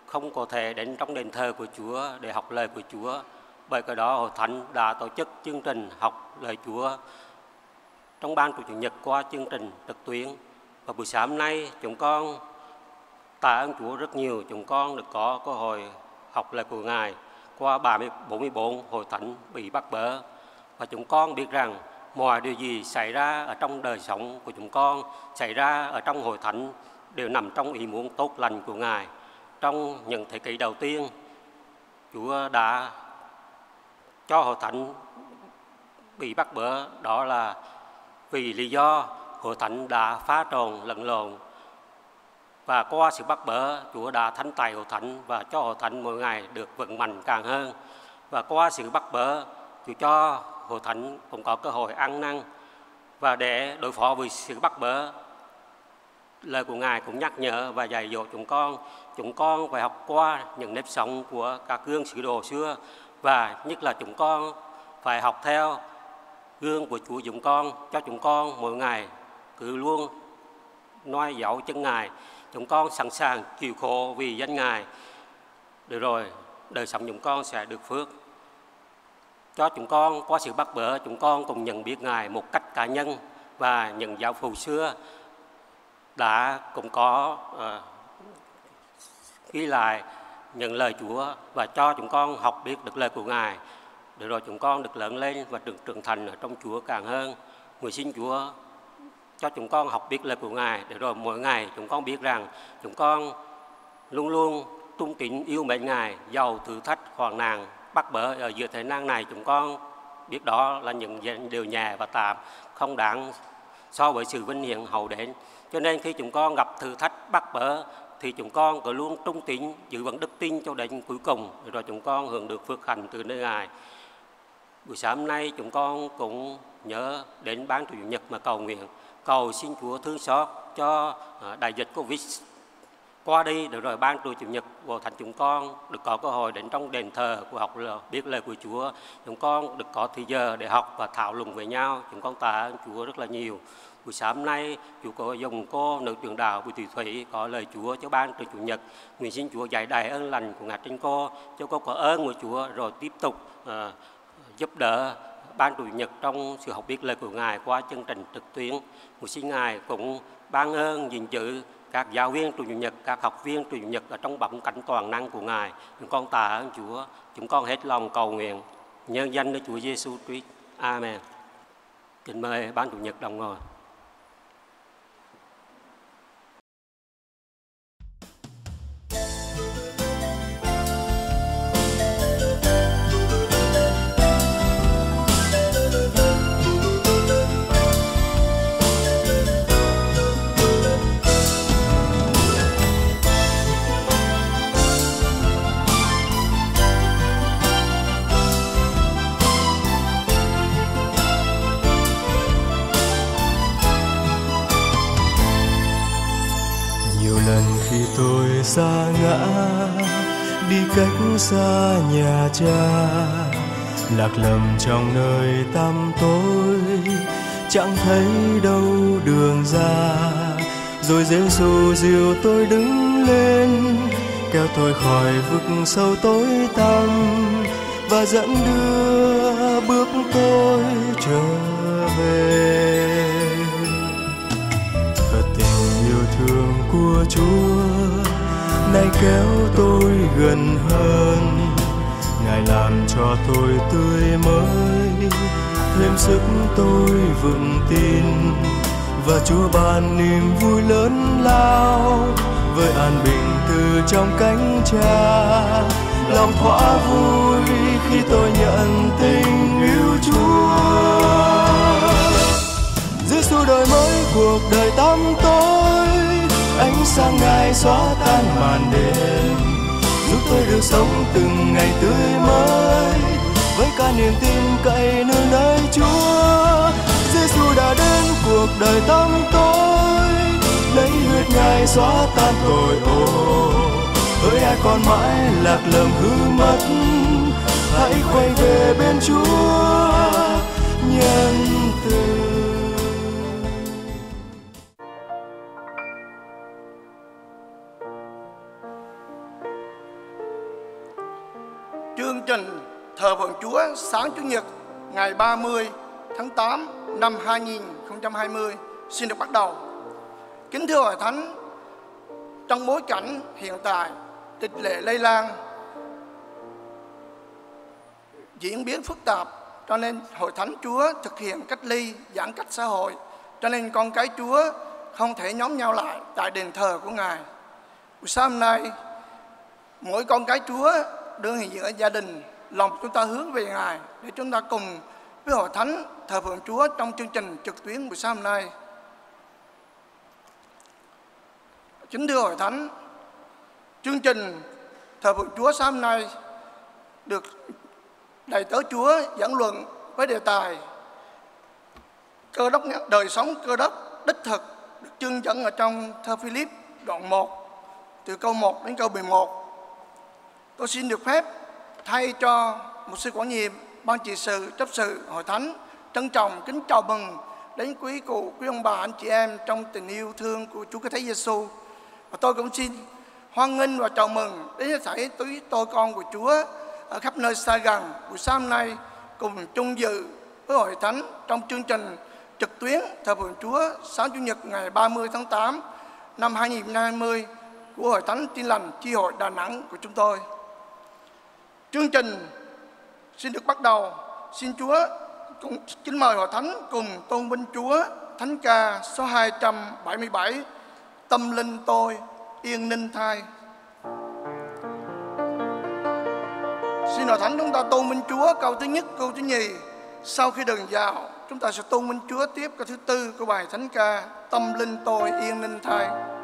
không có thể đến trong đền thờ của Chúa để học lời của Chúa. Bởi cái đó Hội Thánh đã tổ chức chương trình học lời Chúa trong ban của Chủ nhật qua chương trình trực tuyến. Và buổi sáng nay chúng con tạ ơn Chúa rất nhiều, chúng con được có cơ hội học lời của Ngài qua 44 hội thánh bị bắt bớ. Và chúng con biết rằng mọi điều gì xảy ra ở trong đời sống của chúng con, xảy ra ở trong hội thánh đều nằm trong ý muốn tốt lành của Ngài. Trong những thế kỷ đầu tiên, Chúa đã cho hội thánh bị bắt bớ, đó là vì lý do hội thánh đã phá trộn lẫn lộn. Và qua sự bắt bớ, Chúa đã thánh tài hội thánh và cho hội thánh mỗi ngày được vững mạnh càng hơn. Và qua sự bắt bớ, Chúa cho hội thánh cũng có cơ hội ăn năn. Và để đối phó với sự bắt bớ, lời của Ngài cũng nhắc nhở và dạy dỗ chúng con phải học qua những nếp sống của các gương sứ đồ xưa, và nhất là chúng con phải học theo gương của Chúa chúng con, cho chúng con mỗi ngày cứ luôn noi dấu chân Ngài. Chúng con sẵn sàng chịu khổ vì danh Ngài, được rồi đời sống chúng con sẽ được phước. Cho chúng con qua sự bắt bớ, chúng con cùng nhận biết Ngài một cách cá nhân, và những giáo phụ xưa đã cũng có ghi lại những lời Chúa và cho chúng con học biết được lời của Ngài, để rồi chúng con được lớn lên và được trưởng thành ở trong Chúa càng hơn. Nguyện xin Chúa cho chúng con học biết lời của Ngài, để rồi mỗi ngày chúng con biết rằng chúng con luôn luôn trung tín yêu mến Ngài, giàu thử thách hoạn nạn bắt bớ ở giữa thế gian này. Chúng con biết đó là những điều nhẹ và tạm, không đáng so với sự vinh hiển hậu đến. Cho nên khi chúng con gặp thử thách bắt bớ thì chúng con cứ luôn trung tín, giữ vững đức tin cho đến cuối cùng, rồi chúng con hưởng được phước hạnh từ nơi Ngài. Buổi sáng hôm nay chúng con cũng nhớ đến ban Chủ nhật mà cầu nguyện, cầu xin Chúa thương xót cho đại dịch Covid qua đi, để rồi ban Chủ nhật của thành chúng con được có cơ hội đến trong đền thờ của học biết lời của Chúa. Chúng con được có thời giờ để học và thảo luận với nhau. Chúng con tạ ơn Chúa rất là nhiều. Buổi sáng hôm nay Chúa có dùng cô nữ truyền đạo Bùi Thị Thủy có lời Chúa cho ban Chủ nhật. Nguyện xin Chúa dạy đầy ơn lành của Ngài trên cô, cho cô có ơn của Chúa, rồi tiếp tục giúp đỡ ban Chủ nhật trong sự học biết lời của Ngài qua chương trình trực tuyến. Nguyện xin Ngài cũng ban ơn gìn giữ các giáo viên Chủ nhật, các học viên Chủ nhật ở trong bóng cảnh toàn năng của Ngài. Chúng con tạ ơn Chúa. Chúng con hết lòng cầu nguyện nhân danh Đức Chúa Giêsu Christ. Amen. Kính mời ban Chủ nhật đồng ngồi. Khi tôi sa ngã đi cách xa nhà cha, lạc lầm trong nơi tăm tối, chẳng thấy đâu đường ra, rồi Giêsu dìu tôi đứng lên, kéo tôi khỏi vực sâu tối tăm và dẫn đưa bước tôi trở về. Thật tình yêu thương của Chúa nay kéo tôi gần hơn, Ngài làm cho tôi tươi mới, thêm sức tôi vững tin, và Chúa ban niềm vui lớn lao với an bình từ trong cánh Cha. Lòng thỏa vui khi tôi nhận tình yêu Chúa. Giêsu đổi mới cuộc đời tăm tối, ánh sáng Ngài xóa tan màn đêm, giúp tôi được sống từng ngày tươi mới với cả niềm tin cậy nương nơi Chúa. Giêsu đã đến cuộc đời tăm tối, lấy huyết Ngài xóa tan tội ô. Hỡi ai còn mãi lạc lầm hư mất, hãy quay về bên Chúa nhân từ. chương trình thờ phượng Chúa sáng Chủ nhật ngày 30 tháng 8 năm 2020 xin được bắt đầu. Kính thưa Hội Thánh, trong bối cảnh hiện tại dịch lệ lây lan diễn biến phức tạp, cho nên Hội Thánh Chúa thực hiện cách ly giãn cách xã hội, cho nên con cái Chúa không thể nhóm nhau lại tại đền thờ của Ngài. Buổi sáng hôm nay, mỗi con cái Chúa đương hiện diện ở gia đình, lòng chúng ta hướng về Ngài để chúng ta cùng với Hội Thánh thờ phượng Chúa trong chương trình trực tuyến buổi sáng hôm nay. Kính thưa Hội Thánh, chương trình thờ phượng Chúa sáng hôm nay được đầy tớ Chúa giảng luận với đề tài cơ đốc đời sống cơ đốc đích thực, được chương dẫn ở trong thơ Philip đoạn 1 từ câu 1 đến câu 11. Tôi xin được phép thay cho một sư quản nhiệm ban trị sự chấp sự Hội Thánh trân trọng kính chào mừng đến quý cụ, quý ông bà, anh chị em trong tình yêu thương của Chúa Cứu Thế Giêsu. Và tôi cũng xin hoan nghênh và chào mừng đến thảy túi tôi con của Chúa ở khắp nơi xa gần buổi sáng hôm nay cùng chung dự với Hội Thánh trong chương trình trực tuyến thờ phượng Chúa sáng Chủ nhật ngày 30 tháng 8 năm 2020 của Hội Thánh Tin Lành Chi hội Đà Nẵng của chúng tôi. Chương trình xin được bắt đầu. Xin Chúa cùng kính mời Hội Thánh cùng tôn vinh Chúa thánh ca số 277 Tâm linh tôi yên ninh thai. Xin Hội Thánh chúng ta tôn vinh Chúa câu thứ nhất, câu thứ nhì. Sau khi đừng vào, chúng ta sẽ tôn vinh Chúa tiếp câu thứ tư của bài thánh ca Tâm linh tôi yên ninh thai.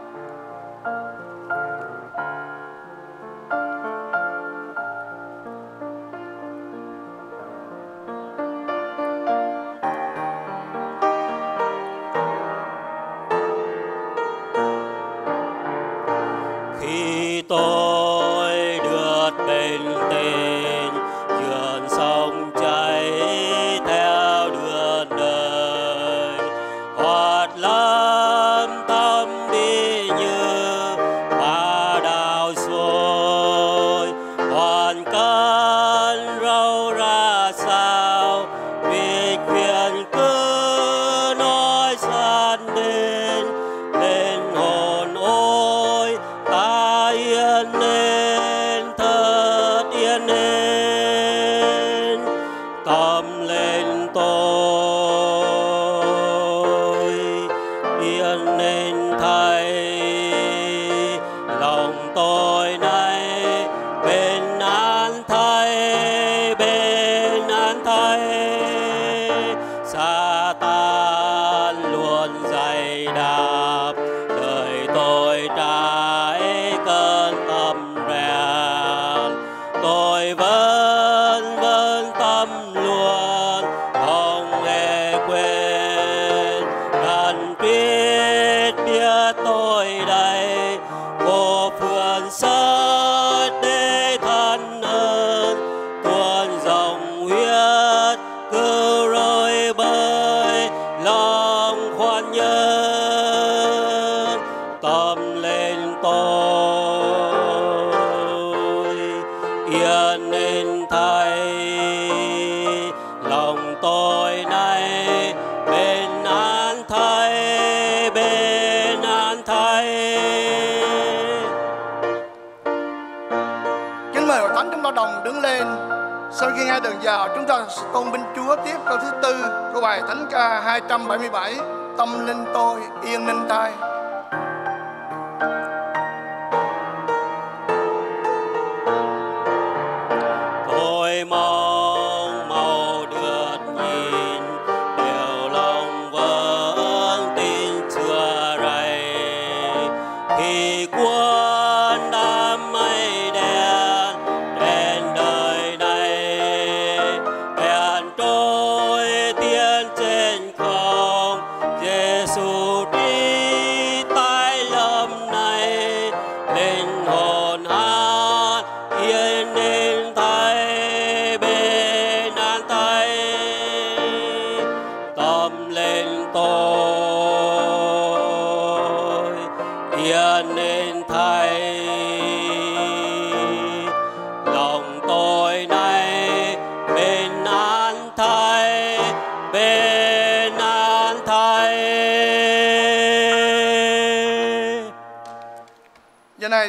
Khi tôi được bình tĩnh vườn sông chảy theo đường đời, hoạt lâm tâm đi như hoa đào xuôi, hoàn cơn râu ra sao việc phiền cứ nói san đến linh hồn ôi ta yên nên thật yên nên tâm lên tôi yên nên thay lòng tôi nay bên an thay bên an thay sa tan luôn dày đạp đời tôi trái cơn tâm rèn tôi vẫn tâm luôn không hề quên cần biết tôi đây vô phương sớt để thân ơn tuôn dòng huyết cứ rơi bơi lòng khoan nhân tâm lên tôi yên nên thay lòng tôi nay bên an thay bên an thay. Kính mời Hội Thánh chúng ta đồng đứng lên. Sau khi nghe đường vào, chúng ta sẽ tôn vinh Chúa tiếp câu thứ tư của bài thánh ca 277 Tâm linh tôi yên ninh thai. Tôi mong mau được nhìn điều lòng vẫn tin chưa rầy khi cuốn đám mây đen đến đời này bèn trôi tiến trên không Giêsu Christ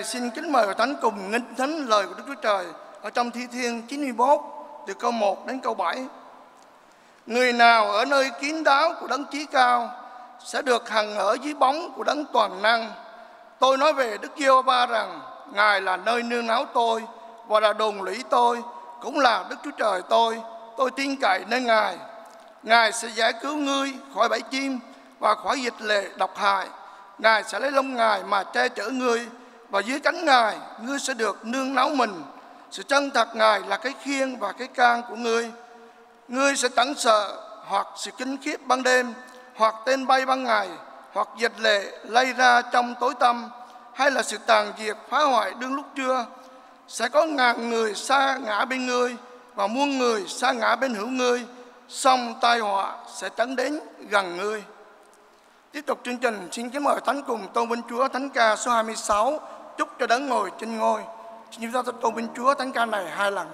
xin kính mời Hội Thánh cùng nghinh thánh lời của Đức Chúa Trời ở trong Thi Thiên 91 từ câu 1 đến câu 7. Người nào ở nơi kín đáo của Đấng Chí Cao sẽ được hằng ở dưới bóng của Đấng Toàn Năng. Tôi nói về Đức Giê-hô-va rằng Ngài là nơi nương náu tôi và là đồn lũy tôi, cũng là Đức Chúa Trời tôi. Tôi tin cậy nơi Ngài. Ngài sẽ giải cứu ngươi khỏi bẫy chim và khỏi dịch lệ độc hại. Ngài sẽ lấy lông Ngài mà che chở ngươi, và dưới cánh Ngài ngươi sẽ được nương náu mình. Sự chân thật Ngài là cái khiên và cái can của ngươi. Ngươi sẽ chẳng sợ hoặc sự kinh khiếp ban đêm, hoặc tên bay ban ngày, hoặc dịch lệ lây ra trong tối tăm, hay là sự tàn diệt phá hoại đương lúc trưa. Sẽ có ngàn người sa ngã bên ngươi và muôn người sa ngã bên hữu ngươi, song tai họa sẽ chẳng đến gần ngươi. Tiếp tục chương trình, xin kính mời Thánh cùng tôn vinh Chúa thánh ca số 26, chúc cho Đấng ngồi trên ngôi. Xin chúng ta tôn vinh Chúa thánh ca này 2 lần.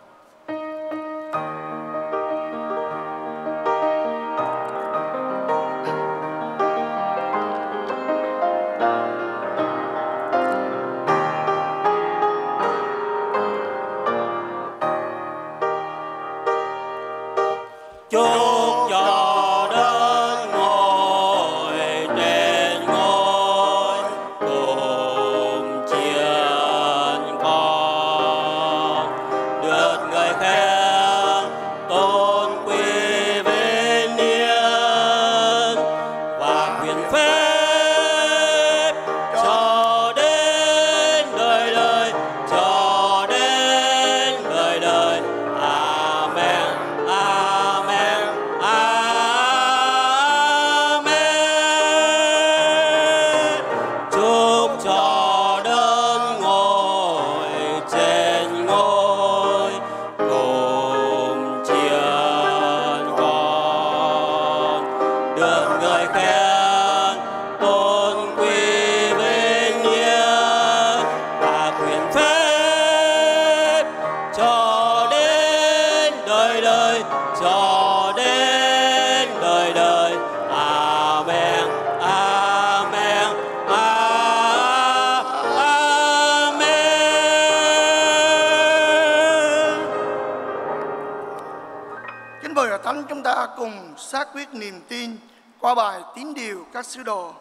Chúng ta cùng xác quyết niềm tin qua bài Tín điều các sứ đồ.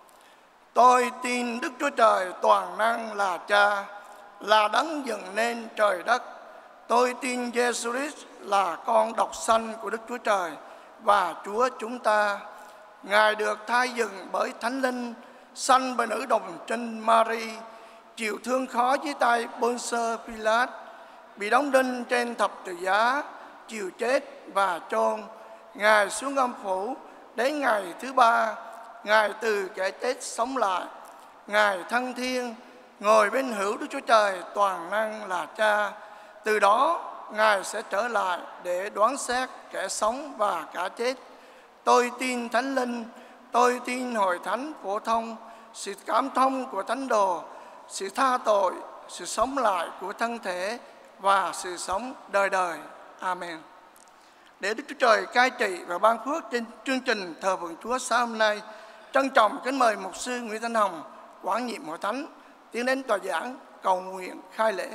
Tôi tin Đức Chúa Trời toàn năng là Cha, là Đấng dựng nên trời đất. Tôi tin Giê-xu Christ là con độc sanh của Đức Chúa Trời và Chúa chúng ta. Ngài được thai dựng bởi Thánh Linh, sanh bởi nữ đồng trinh Mary, chịu thương khó dưới tay Pôn-sơ Phi-lát, bị đóng đinh trên thập tự giá, chịu chết và chôn. Ngài xuống âm phủ, đến ngày thứ 3 Ngài từ kẻ chết sống lại. Ngài thăng thiên, ngồi bên hữu Đức Chúa Trời toàn năng là Cha. Từ đó Ngài sẽ trở lại để đoán xét kẻ sống và cả chết. Tôi tin Thánh Linh, tôi tin hội thánh phổ thông, sự cảm thông của thánh đồ, sự tha tội, sự sống lại của thân thể và sự sống đời đời. Amen. Để Đức Chúa Trời cai trị và ban phước trên chương trình thờ phượng Chúa sáng hôm nay, trân trọng kính mời mục sư Nguyễn Thanh Hồng, quản nhiệm hội thánh, tiến đến tòa giảng cầu nguyện khai lễ.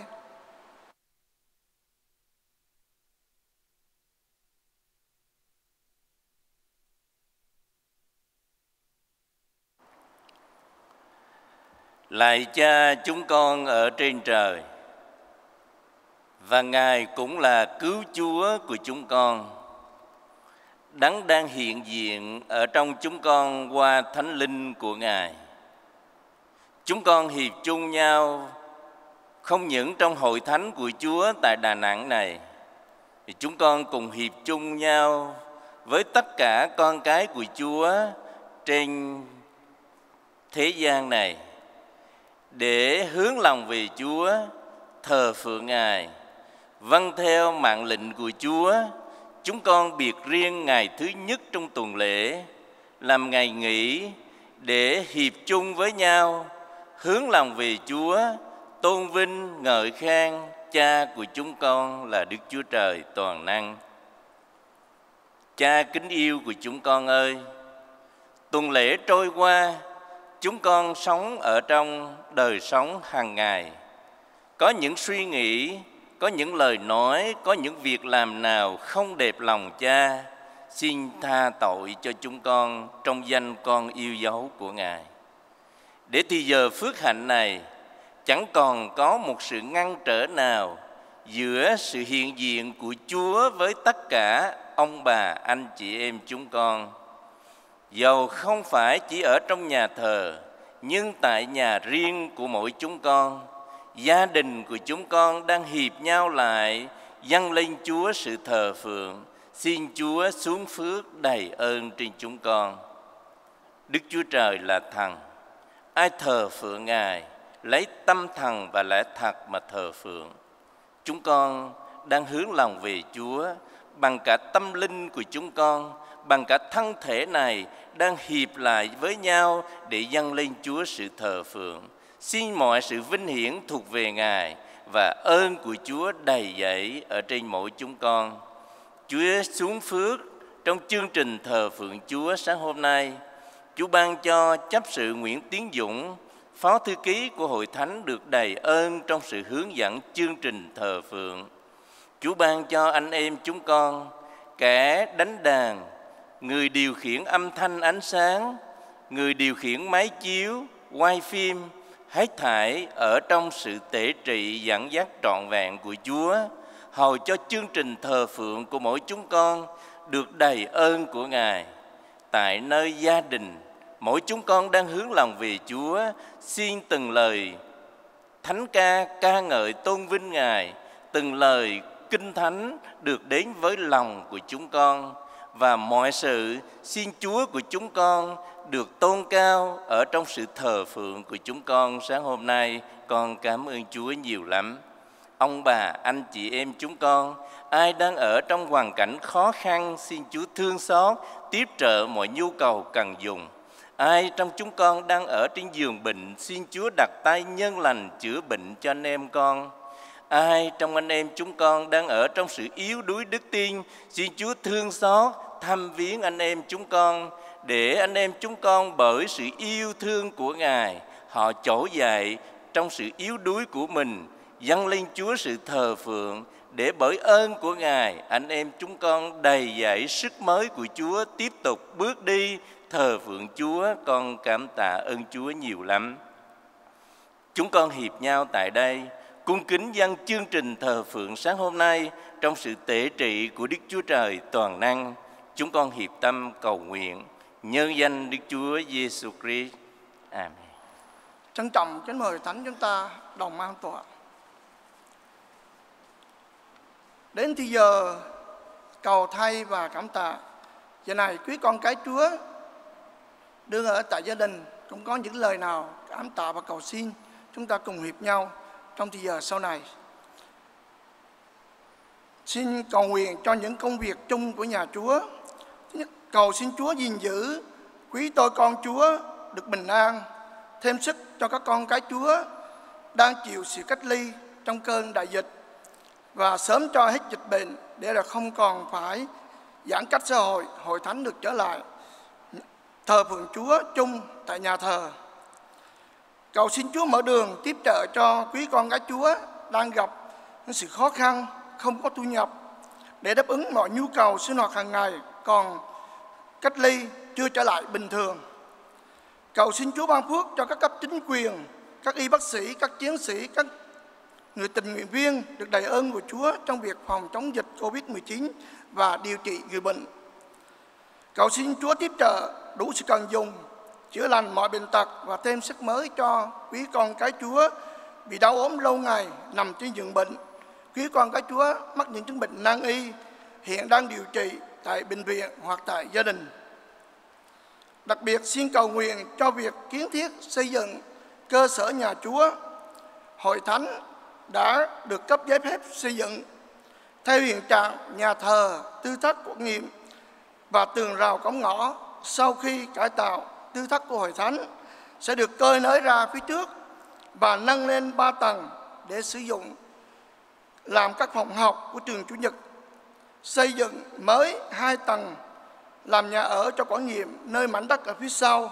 Lạy Cha chúng con ở trên trời, và Ngài cũng là cứu Chúa của chúng con. Đấng đang hiện diện ở trong chúng con qua Thánh Linh của Ngài. Chúng con hiệp chung nhau không những trong hội thánh của Chúa tại Đà Nẵng này, thì chúng con cùng hiệp chung nhau với tất cả con cái của Chúa trên thế gian này để hướng lòng về Chúa, thờ phượng Ngài, vâng theo mạng lệnh của Chúa. Chúng con biệt riêng ngày thứ nhất trong tuần lễ làm ngày nghỉ để hiệp chung với nhau, hướng lòng về Chúa, tôn vinh ngợi khen Cha của chúng con là Đức Chúa Trời toàn năng. Cha kính yêu của chúng con ơi, tuần lễ trôi qua, chúng con sống ở trong đời sống hàng ngày, có những suy nghĩ, có những lời nói, có những việc làm nào không đẹp lòng Cha, xin tha tội cho chúng con trong danh con yêu dấu của Ngài. Để thì giờ phước hạnh này chẳng còn có một sự ngăn trở nào giữa sự hiện diện của Chúa với tất cả ông bà, anh chị em chúng con. Dầu không phải chỉ ở trong nhà thờ, nhưng tại nhà riêng của mỗi chúng con, gia đình của chúng con đang hiệp nhau lại dâng lên Chúa sự thờ phượng. Xin Chúa xuống phước đầy ơn trên chúng con. Đức Chúa Trời là thần, ai thờ phượng Ngài lấy tâm thần và lẽ thật mà thờ phượng. Chúng con đang hướng lòng về Chúa bằng cả tâm linh của chúng con, bằng cả thân thể này đang hiệp lại với nhau để dâng lên Chúa sự thờ phượng. Xin mọi sự vinh hiển thuộc về Ngài và ơn của Chúa đầy dẫy ở trên mỗi chúng con. Chúa xuống phước trong chương trình thờ phượng Chúa sáng hôm nay. Chúa ban cho chấp sự Nguyễn Tiến Dũng, phó thư ký của Hội Thánh, được đầy ơn trong sự hướng dẫn chương trình thờ phượng. Chúa ban cho anh em chúng con, kẻ đánh đàn, người điều khiển âm thanh ánh sáng, người điều khiển máy chiếu, quay phim, hết thảy ở trong sự tể trị dẫn dắt trọn vẹn của Chúa, hầu cho chương trình thờ phượng của mỗi chúng con được đầy ơn của Ngài. Tại nơi gia đình, mỗi chúng con đang hướng lòng về Chúa, xin từng lời thánh ca ca ngợi tôn vinh Ngài, từng lời kinh thánh được đến với lòng của chúng con, và mọi sự xin Chúa của chúng con được tôn cao ở trong sự thờ phượng của chúng con sáng hôm nay. Con cảm ơn Chúa nhiều lắm. Ông bà, anh chị em chúng con, ai đang ở trong hoàn cảnh khó khăn, xin Chúa thương xót, tiếp trợ mọi nhu cầu cần dùng. Ai trong chúng con đang ở trên giường bệnh, xin Chúa đặt tay nhân lành chữa bệnh cho anh em con. Ai trong anh em chúng con đang ở trong sự yếu đuối đức tin, xin Chúa thương xót, thăm viếng anh em chúng con, để anh em chúng con bởi sự yêu thương của Ngài, họ trỗi dậy trong sự yếu đuối của mình, dâng lên Chúa sự thờ phượng, để bởi ơn của Ngài, anh em chúng con đầy dẫy sức mới của Chúa, tiếp tục bước đi thờ phượng Chúa. Con cảm tạ ơn Chúa nhiều lắm. Chúng con hiệp nhau tại đây, cung kính dâng chương trình thờ phượng sáng hôm nay trong sự tể trị của Đức Chúa Trời toàn năng. Chúng con hiệp tâm cầu nguyện nhân danh Đức Chúa Giêsu Christ. Amen. Trân trọng kính mời Thánh chúng ta đồng an tọa. Đến thì giờ cầu thay và cảm tạ. Giờ này quý con cái Chúa đương ở tại gia đình cũng có những lời nào cảm tạ và cầu xin, chúng ta cùng hiệp nhau trong thời giờ sau này. Xin cầu nguyện cho những công việc chung của nhà Chúa. Cầu xin Chúa gìn giữ quý tôi con Chúa được bình an, thêm sức cho các con cái Chúa đang chịu sự cách ly trong cơn đại dịch, và sớm cho hết dịch bệnh để là không còn phải giãn cách xã hội, hội thánh được trở lại thờ phượng Chúa chung tại nhà thờ. Cầu xin Chúa mở đường tiếp trợ cho quý con cái Chúa đang gặp những sự khó khăn, không có thu nhập, để đáp ứng mọi nhu cầu sinh hoạt hàng ngày còn cách ly chưa trở lại bình thường. Cầu xin Chúa ban phước cho các cấp chính quyền, các y bác sĩ, các chiến sĩ, các người tình nguyện viên được đầy ơn của Chúa trong việc phòng chống dịch Covid-19 và điều trị người bệnh. Cầu xin Chúa tiếp trợ đủ sự cần dùng, chữa lành mọi bệnh tật và thêm sức mới cho quý con cái Chúa bị đau ốm lâu ngày nằm trên giường bệnh. Quý con cái Chúa mắc những chứng bệnh nan y hiện đang điều trị tại bệnh viện hoặc tại gia đình. Đặc biệt xin cầu nguyện cho việc kiến thiết xây dựng cơ sở nhà Chúa. Hội thánh đã được cấp giấy phép xây dựng theo hiện trạng nhà thờ, tư thất của nghiệm và tường rào cổng ngõ. Sau khi cải tạo, tư thất của hội thánh sẽ được cơi nới ra phía trước và nâng lên 3 tầng để sử dụng làm các phòng học của trường Chủ nhật. Xây dựng mới 2 tầng làm nhà ở cho quản nhiệm nơi mảnh đất ở phía sau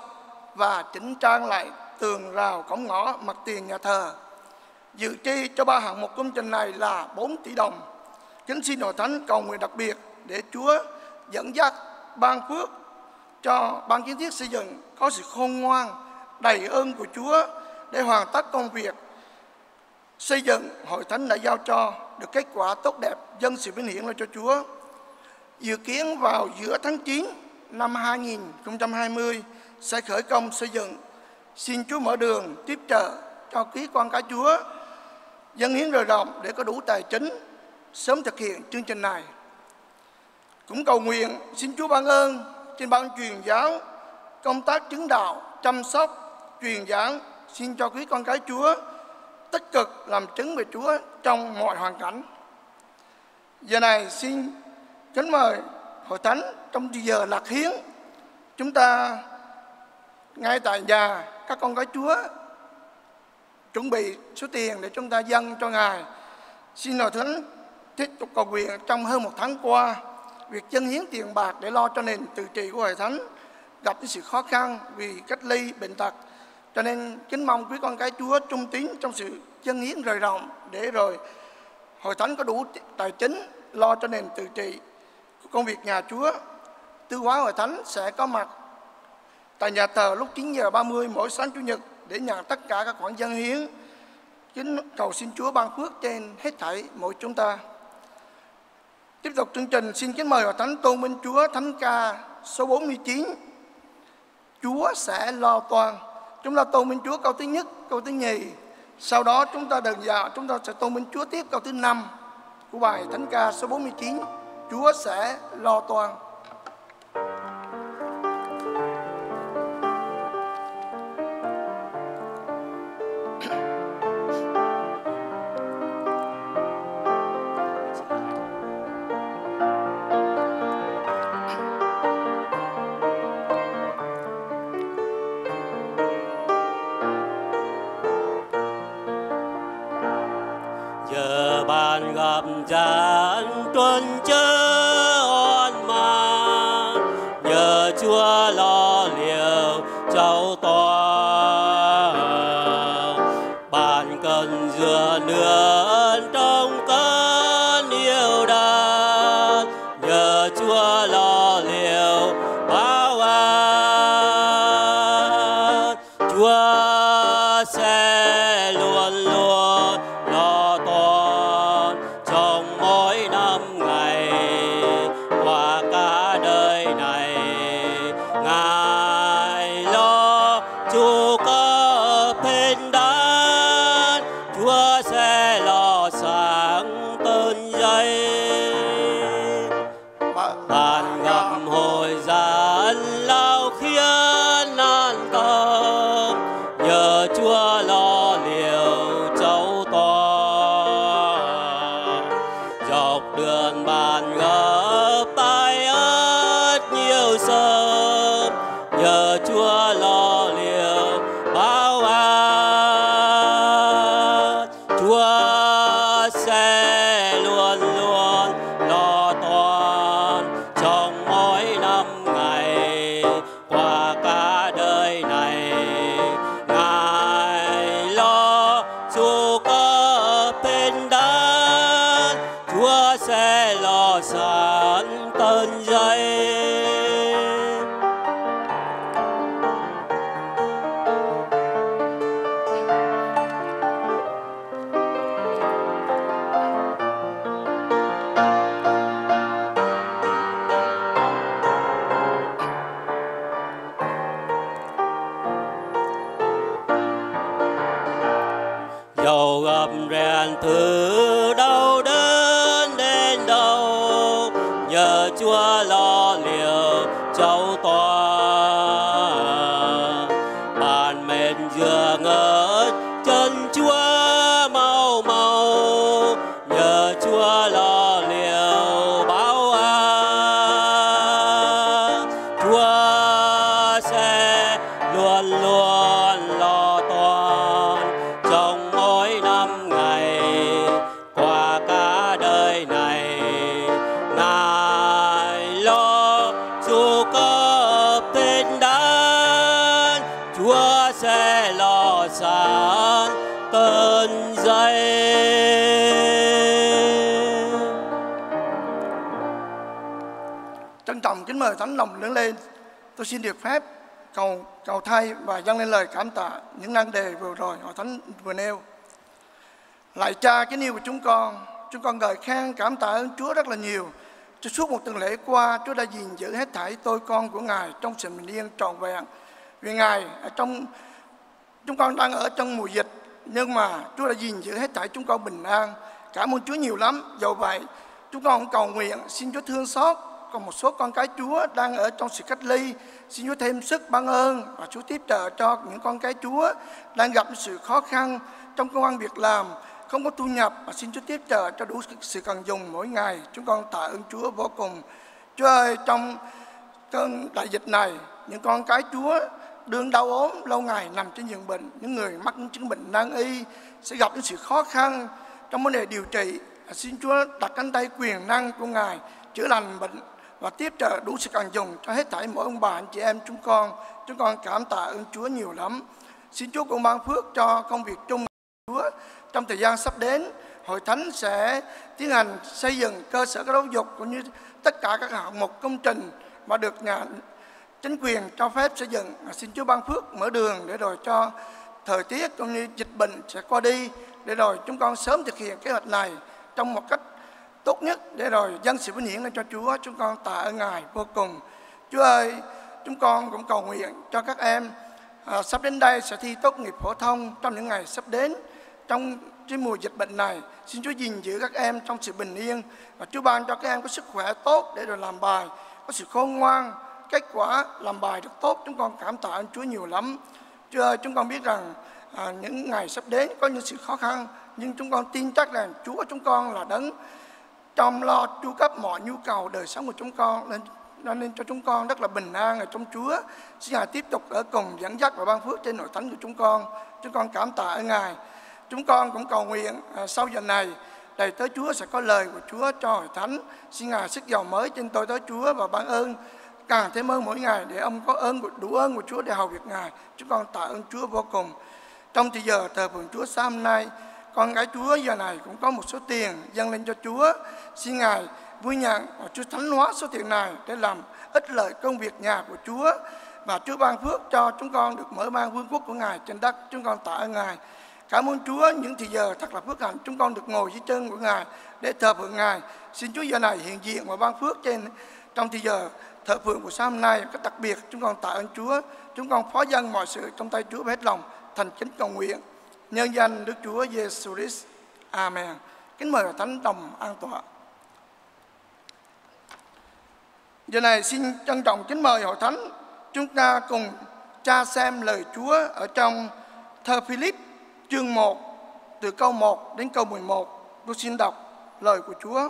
và chỉnh trang lại tường rào cổng ngõ mặt tiền nhà thờ. Dự chi cho 3 hạng mục công trình này là 4 tỷ đồng. Kính xin Hội Thánh cầu nguyện đặc biệt để Chúa dẫn dắt, ban phước cho ban kiến thiết xây dựng có sự khôn ngoan, đầy ơn của Chúa để hoàn tất công việc xây dựng Hội Thánh đã giao cho được kết quả tốt đẹp, dâng sự vinh hiển lên cho Chúa. Dự kiến vào giữa tháng 9 năm 2020 sẽ khởi công xây dựng. Xin Chúa mở đường tiếp trợ cho quý con cái Chúa dâng hiến rời rộng để có đủ tài chính sớm thực hiện chương trình này. Cũng cầu nguyện xin Chúa ban ơn trên ban truyền giáo, công tác chứng đạo, chăm sóc, truyền giảng. Xin cho quý con cái Chúa tích cực làm chứng về Chúa trong mọi hoàn cảnh. Giờ này xin kính mời Hội Thánh trong giờ lạc hiến, chúng ta ngay tại nhà các con cái Chúa chuẩn bị số tiền để chúng ta dâng cho Ngài. Xin Hội Thánh tiếp tục cầu nguyện trong hơn 1 tháng qua, việc dâng hiến tiền bạc để lo cho nền tự trị của Hội Thánh gặp những sự khó khăn vì cách ly, bệnh tật. Cho nên kính mong quý con cái Chúa trung tín trong sự dâng hiến rời rộng để rồi Hội Thánh có đủ tài chính lo cho nền tự trị công việc nhà Chúa. Tư hóa Hội Thánh sẽ có mặt tại nhà thờ lúc 9:30 mỗi sáng Chủ nhật để nhận tất cả các khoản dâng hiến. Kính cầu xin Chúa ban phước trên hết thảy mỗi chúng ta. Tiếp tục chương trình, xin kính mời Hội Thánh tôn vinh Chúa thánh ca số 49. Chúa sẽ lo toan. Chúng ta tôn vinh Chúa câu thứ nhất, câu thứ nhì. Sau đó chúng ta đừng dạo, chúng ta sẽ tôn vinh Chúa tiếp câu thứ 5 của bài thánh ca số 49. Chúa sẽ lo toan. Giờ bạn gặp gian truân chớ oan mang, nhờ Chúa lo liệu châu toan. Bạn cần dựa nương trong cơn yêu đàn, nhờ Chúa lo liệu bao an. Chúa sẽ luôn luôn lo toan trong mỗi năm ngày qua cả đời này. Ngài lo chu cấp hình đàn, Chúa sẽ lo sáng từng giây. Bạn gặp hồi gian lao khiến nan tâm, nhờ Chúa lo liệu châu toan. Dọc đường bạn gặp tai ách nhiều sớm, nhờ Chúa lo liệu bao an. Chúa sẽ luôn luôn lo toan trong mỗi năm ngày qua cả đời này. Ngài lo chu cấp hình đàn, Chúa sẽ lo sẵn từng giây. Dầu gặp rèn thử đau đớn đến đâu, nhờ Chúa lo liệu châu toan. Bạn mệt dựa ngớt chân Chúa mau mau, nhờ Chúa lo liệu bao an. Chúa sẽ luôn luôn lo toan trong mỗi năm ngày qua cả đời này. Ngài lo chu cấp trân trọng kính mời Thánh đồng lớn lên. Tôi xin được phép cầu thay và dâng lên lời cảm tạ những nan đề vừa rồi Hội Thánh vừa nêu. Lạy Cha kính yêu của chúng con ngợi khen cảm tạ ơn Chúa rất là nhiều. Cho suốt một tuần lễ qua, Chúa đã gìn giữ hết thảy tôi con của Ngài trong sự bình yên trọn vẹn. Vì Ngài chúng con đang ở trong mùa dịch, nhưng mà Chúa đã gìn giữ hết thảy chúng con bình an. Cảm ơn Chúa nhiều lắm. Dẫu vậy, chúng con cũng cầu nguyện xin Chúa thương xót. Còn một số con cái Chúa đang ở trong sự cách ly, xin Chúa thêm sức ban ơn và Chúa tiếp trợ cho những con cái Chúa đang gặp sự khó khăn trong công ăn việc làm, không có thu nhập, và xin Chúa tiếp trợ cho đủ sự cần dùng mỗi ngày. Chúng con tạ ơn Chúa vô cùng. Chúa ơi, trong cơn đại dịch này, những con cái Chúa đương đau ốm lâu ngày nằm trên giường bệnh, những người mắc những chứng bệnh nan y sẽ gặp những sự khó khăn trong vấn đề điều trị. Xin Chúa đặt cánh tay quyền năng của Ngài chữa lành bệnh và tiếp trợ đủ sự cần dùng cho hết thảy mỗi ông bà anh chị em chúng con. Chúng con cảm tạ ơn Chúa nhiều lắm. Xin Chúa cũng ban phước cho công việc chung Chúa. Trong thời gian sắp đến, Hội Thánh sẽ tiến hành xây dựng cơ sở giáo dục cũng như tất cả các hạng mục công trình mà được nhà chính quyền cho phép xây dựng. Xin Chúa ban phước mở đường để rồi cho thời tiết cũng như dịch bệnh sẽ qua đi, để rồi chúng con sớm thực hiện kế hoạch này trong một cách tốt nhất, để rồi dâng sự vinh hiển lên cho Chúa. Chúng con tạ ơn Ngài vô cùng. Chúa ơi, chúng con cũng cầu nguyện cho các em sắp đến đây sẽ thi tốt nghiệp phổ thông trong những ngày sắp đến. Trong mùa dịch bệnh này, xin Chúa gìn giữ các em trong sự bình yên, và Chúa ban cho các em có sức khỏe tốt để rồi làm bài, có sự khôn ngoan, kết quả làm bài rất tốt. Chúng con cảm tạ ơn Chúa nhiều lắm. Chúa ơi, chúng con biết rằng những ngày sắp đến có những sự khó khăn, nhưng chúng con tin chắc rằng Chúa chúng con là đấng chăm lo chu cấp mọi nhu cầu đời sống của chúng con, nên cho chúng con rất là bình an ở trong Chúa. Xin Ngài tiếp tục ở cùng dẫn dắt và ban phước trên Hội Thánh của chúng con. Chúng con cảm tạ ơn Ngài. Chúng con cũng cầu nguyện sau giờ này đầy tớ Chúa sẽ có lời của Chúa cho Hội Thánh. Xin Ngài sức giàu mới trên tôi tớ Chúa và ban ơn càng thêm ơn mỗi ngày, để ông có đủ ơn của Chúa để hầu việc Ngài. Chúng con tạ ơn Chúa vô cùng. Trong thời giờ thờ phượng Chúa sáng hôm nay, con gái Chúa giờ này cũng có một số tiền dâng lên cho Chúa. Xin Ngài vui nhận và Chúa thánh hóa số tiền này để làm ích lợi công việc nhà của Chúa, và Chúa ban phước cho chúng con được mở mang vương quốc của Ngài trên đất. Chúng con tạ ơn Ngài. Cảm ơn Chúa, những thời giờ thật là phước hạnh chúng con được ngồi dưới chân của Ngài để thờ phượng Ngài. Xin Chúa giờ này hiện diện và ban phước trong thời giờ thờ phượng của sáng hôm nay cách đặc biệt. Chúng con tạ ơn Chúa. Chúng con phó dâng mọi sự trong tay Chúa với hết lòng thành kính cầu nguyện nhân danh Đức Chúa Giêsu Christ. Amen. Kính mời Thánh đồng an tọa. Giờ này xin trân trọng kính mời Hội Thánh chúng ta cùng tra xem lời Chúa ở trong thơ Philip chương 1 từ câu 1 đến câu 11. Tôi xin đọc lời của Chúa.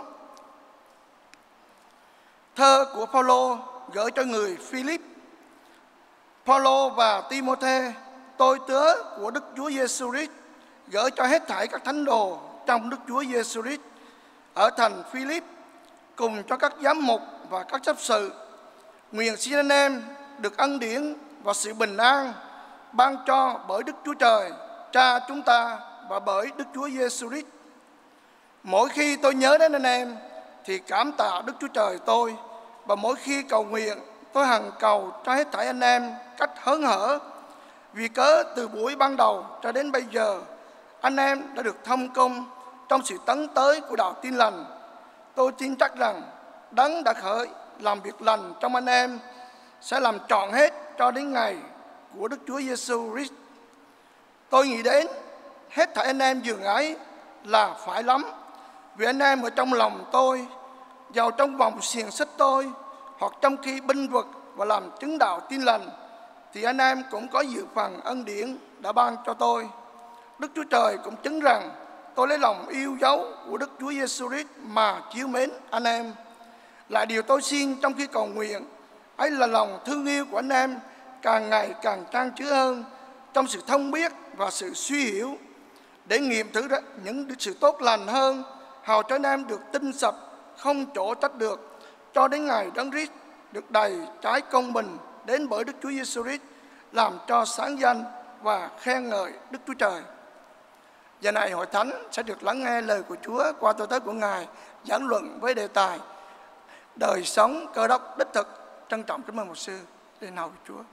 Thơ của Phaolô gửi cho người Philip. Phaolô và Timôthê, tôi tớ của Đức Chúa Giêsu Christ, gửi cho hết thảy các thánh đồ trong Đức Chúa Giêsu Christ ở thành Philip, cùng cho các giám mục và các chấp sự. Nguyện xin anh em được ân điển và sự bình an ban cho bởi Đức Chúa Trời Cha chúng ta và bởi Đức Chúa Giêsu Christ. Mỗi khi tôi nhớ đến anh em thì cảm tạ Đức Chúa Trời tôi, và mỗi khi cầu nguyện tôi hằng cầu cho hết thảy anh em cách hớn hở, vì cớ từ buổi ban đầu cho đến bây giờ anh em đã được thông công trong sự tấn tới của đạo tin lành. Tôi tin chắc rằng Đấng đã khởi làm việc lành trong anh em sẽ làm trọn hết cho đến ngày của Đức Chúa Giêsu Christ. Tôi nghĩ đến hết thảy anh em dường ấy là phải lắm, vì anh em ở trong lòng tôi, giàu trong vòng xiềng xích tôi, hoặc trong khi binh vực và làm chứng đạo tin lành, thì anh em cũng có dự phần ân điển đã ban cho tôi. Đức Chúa Trời cũng chứng rằng tôi lấy lòng yêu dấu của Đức Chúa Giêsu Christ mà chiếu mến anh em. Lại điều tôi xin trong khi cầu nguyện ấy là lòng thương yêu của anh em càng ngày càng trang chứa hơn trong sự thông biết và sự suy hiểu, để nghiệm thử những sự tốt lành hơn, hầu cho anh em được tinh sạch không chỗ trách được, cho đến ngày Đấng Christ được đầy trái công bình đến bởi Đức Chúa Giêsu Christ, làm cho sáng danh và khen ngợi Đức Chúa Trời. Giờ này Hội Thánh sẽ được lắng nghe lời của Chúa qua tôi tớ của Ngài giảng luận với đề tài đời sống Cơ Đốc đích thực. Trân trọng kính mời mục sư lên hầu Chúa.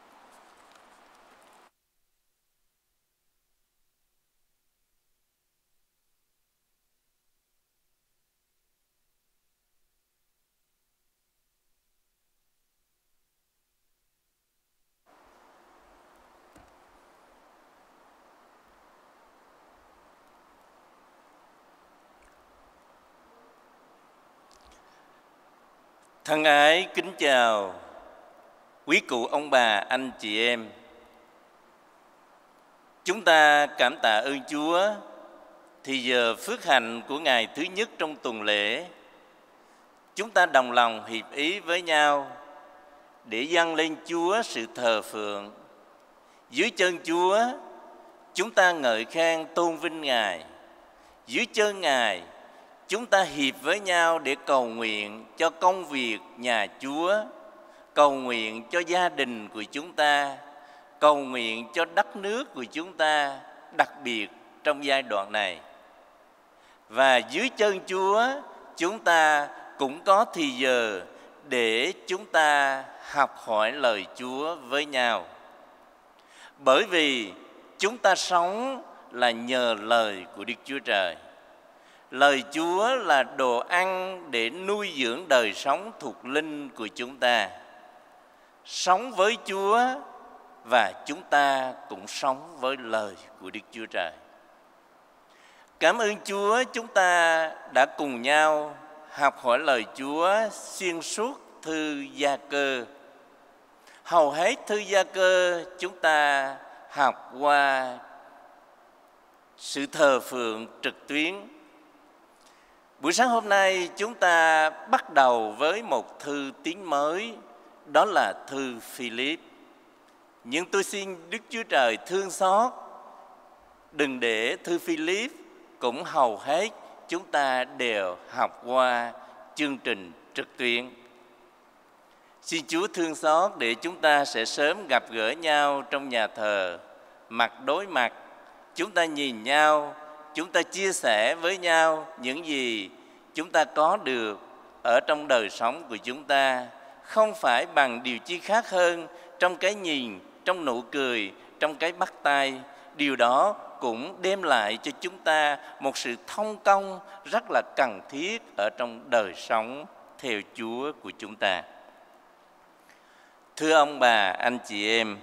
Thân ái kính chào quý cụ ông bà, anh chị em. Chúng ta cảm tạ ơn Chúa thì giờ phước hạnh của ngày thứ nhất trong tuần lễ, chúng ta đồng lòng hiệp ý với nhau để dâng lên Chúa sự thờ phượng. Dưới chân Chúa, chúng ta ngợi khen tôn vinh Ngài. Dưới chân Ngài, chúng ta hiệp với nhau để cầu nguyện cho công việc nhà Chúa, cầu nguyện cho gia đình của chúng ta, cầu nguyện cho đất nước của chúng ta, đặc biệt trong giai đoạn này. Và dưới chân Chúa, chúng ta cũng có thì giờ để chúng ta học hỏi lời Chúa với nhau. Bởi vì chúng ta sống là nhờ lời của Đức Chúa Trời. Lời Chúa là đồ ăn để nuôi dưỡng đời sống thuộc linh của chúng ta. Sống với Chúa và chúng ta cũng sống với lời của Đức Chúa Trời. Cảm ơn Chúa, chúng ta đã cùng nhau học hỏi lời Chúa xuyên suốt thư Gia Cơ. Hầu hết thư Gia Cơ chúng ta học qua sự thờ phượng trực tuyến. Buổi sáng hôm nay chúng ta bắt đầu với một thư tín mới, đó là thư Philip. Nhưng tôi xin Đức Chúa Trời thương xót, đừng để thư Philip cũng hầu hết chúng ta đều học qua chương trình trực tuyến. Xin Chúa thương xót để chúng ta sẽ sớm gặp gỡ nhau trong nhà thờ, mặt đối mặt. Chúng ta nhìn nhau, chúng ta chia sẻ với nhau những gì chúng ta có được ở trong đời sống của chúng ta, không phải bằng điều chi khác hơn trong cái nhìn, trong nụ cười, trong cái bắt tay. Điều đó cũng đem lại cho chúng ta một sự thông công rất là cần thiết ở trong đời sống theo Chúa của chúng ta. Thưa ông bà, anh chị em,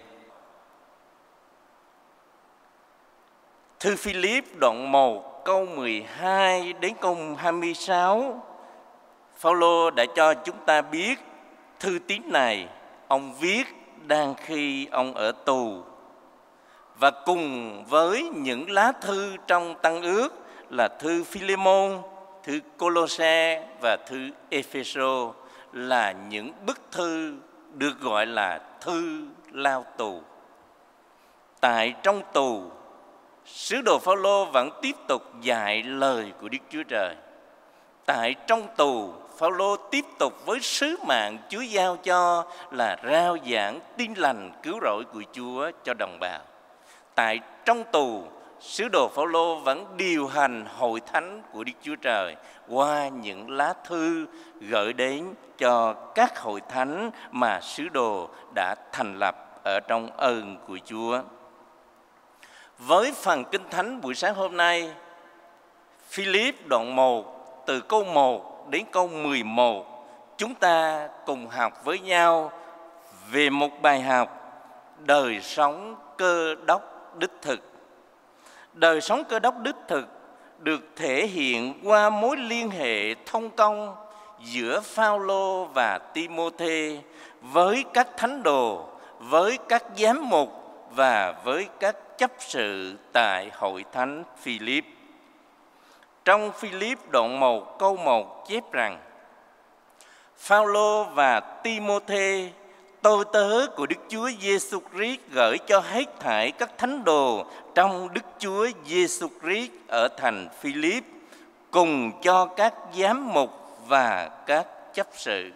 thư Philip đoạn 1 câu 12 đến câu 26, Phao-lô đã cho chúng ta biết thư tín này ông viết đang khi ông ở tù, và cùng với những lá thư trong Tân Ước là thư Phi-lê-môn, thư Cô-lô-se và thư Ê-phê-sô là những bức thư được gọi là thư lao tù. Tại trong tù, sứ đồ Phao-lô vẫn tiếp tục dạy lời của Đức Chúa Trời. Tại trong tù, Phao-lô tiếp tục với sứ mạng Chúa giao cho là rao giảng tin lành cứu rỗi của Chúa cho đồng bào. Tại trong tù, sứ đồ Phao-lô vẫn điều hành hội thánh của Đức Chúa Trời qua những lá thư gửi đến cho các hội thánh mà sứ đồ đã thành lập ở trong ơn của Chúa. Với phần Kinh Thánh buổi sáng hôm nay, Philip đoạn 1 từ câu 1 đến câu 11, chúng ta cùng học với nhau về một bài học đời sống Cơ Đốc đích thực. Đời sống Cơ Đốc đích thực được thể hiện qua mối liên hệ thông công giữa Phao-lô và Ti-mô-thê với các thánh đồ, với các giám mục và với các chấp sự tại hội thánh Philip. Trong Philip đoạn 1 câu 1 chép rằng: Phao-lô và Ti-mô-thê, tôi tớ của Đức Chúa Giêsu Christ, gửi cho hết thảy các thánh đồ trong Đức Chúa Giêsu Christ ở thành Philip, cùng cho các giám mục và các chấp sự.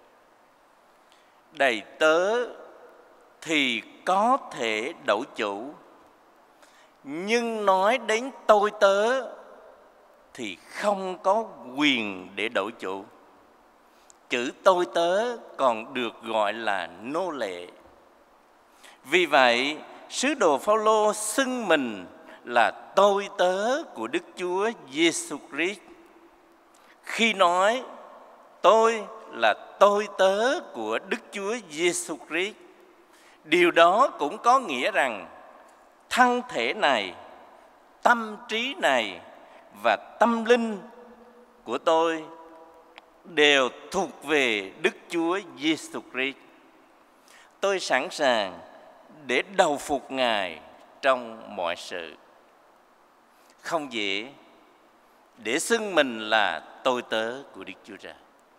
Đầy tớ thì có thể đổi chủ, nhưng nói đến tôi tớ thì không có quyền để đổi chủ. chữ tôi tớ còn được gọi là nô lệ. Vì vậy, sứ đồ Phaolô xưng mình là tôi tớ của Đức Chúa Giêsu Christ. Khi nói tôi là tôi tớ của Đức Chúa Giêsu Christ, điều đó cũng có nghĩa rằng thân thể này, tâm trí này và tâm linh của tôi đều thuộc về Đức Chúa Giêsu Christ. Tôi sẵn sàng để đầu phục Ngài trong mọi sự. Không dễ để xưng mình là tôi tớ của Đức Chúa Trời.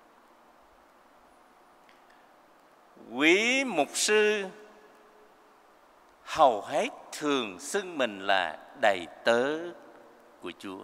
Quý mục sư hầu hết thường xưng mình là đầy tớ của Chúa.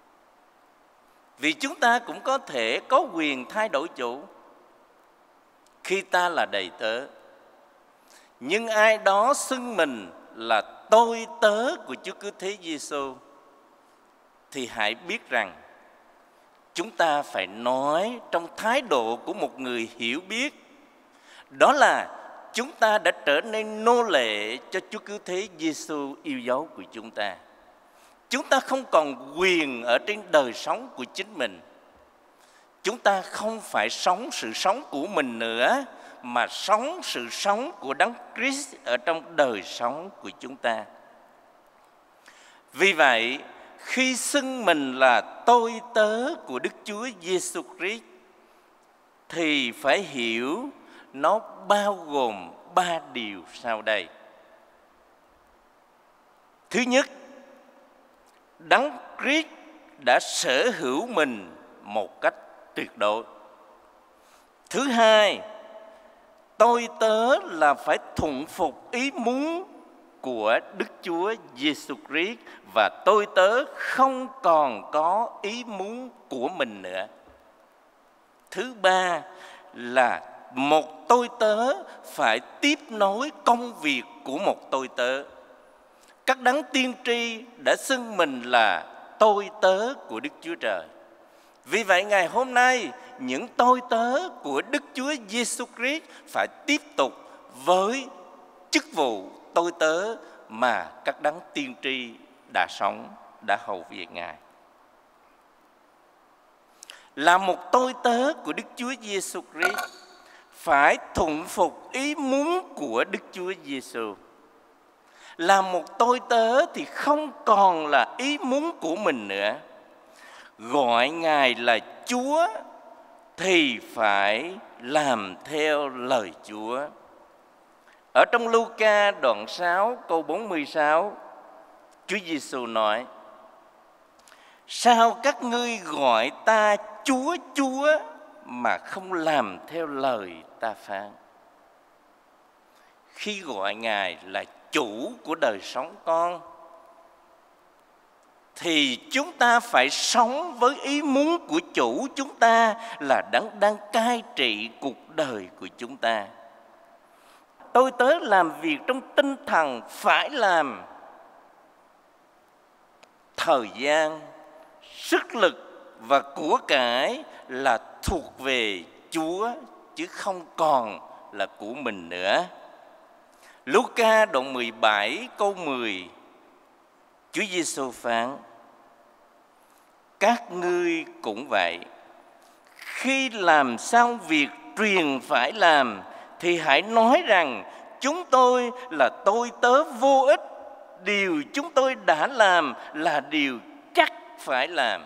Vì chúng ta cũng có thể có quyền thay đổi chủ khi ta là đầy tớ. Nhưng ai đó xưng mình là tôi tớ của Chúa Cứu Thế Giêsu thì hãy biết rằng chúng ta phải nói trong thái độ của một người hiểu biết. Đó là chúng ta đã trở nên nô lệ cho Chúa Cứu Thế Giêsu yêu dấu của chúng ta. Chúng ta không còn quyền ở trên đời sống của chính mình. Chúng ta không phải sống sự sống của mình nữa, mà sống sự sống của Đấng Christ ở trong đời sống của chúng ta. Vì vậy, khi xưng mình là tôi tớ của Đức Chúa Giêsu Christ thì phải hiểu nó bao gồm 3 điều sau đây. Thứ nhất, Đấng Christ đã sở hữu mình một cách tuyệt đối. Thứ hai, tôi tớ là phải thuận phục ý muốn của Đức Chúa Giêsu Christ và tôi tớ không còn có ý muốn của mình nữa. Thứ ba là một tôi tớ phải tiếp nối công việc của một tôi tớ. Các đấng tiên tri đã xưng mình là tôi tớ của Đức Chúa Trời. Vì vậy ngày hôm nay, những tôi tớ của Đức Chúa Giêsu Christ phải tiếp tục với chức vụ tôi tớ mà các đấng tiên tri đã sống, đã hầu việc Ngài. Là một tôi tớ của Đức Chúa Giêsu Christ phải thuận phục ý muốn của Đức Chúa Giêsu. Là một tôi tớ thì không còn là ý muốn của mình nữa. Gọi Ngài là Chúa thì phải làm theo lời Chúa. Ở trong Luca đoạn 6 câu 46, Chúa Giêsu nói: sao các ngươi gọi ta Chúa, Chúa mà không làm theo lời ta phán? Khi gọi Ngài là chủ của đời sống con thì chúng ta phải sống với ý muốn của chủ chúng ta là đang cai trị cuộc đời của chúng ta. Tôi tớ làm việc trong tinh thần phải làm. Thời gian, sức lực và của cải là thuộc về Chúa chứ không còn là của mình nữa. Luca đoạn 17 câu 10, Chúa Giêsu phán: các ngươi cũng vậy, khi làm xong việc truyền phải làm thì hãy nói rằng chúng tôi là tôi tớ vô ích, điều chúng tôi đã làm là điều chắc phải làm.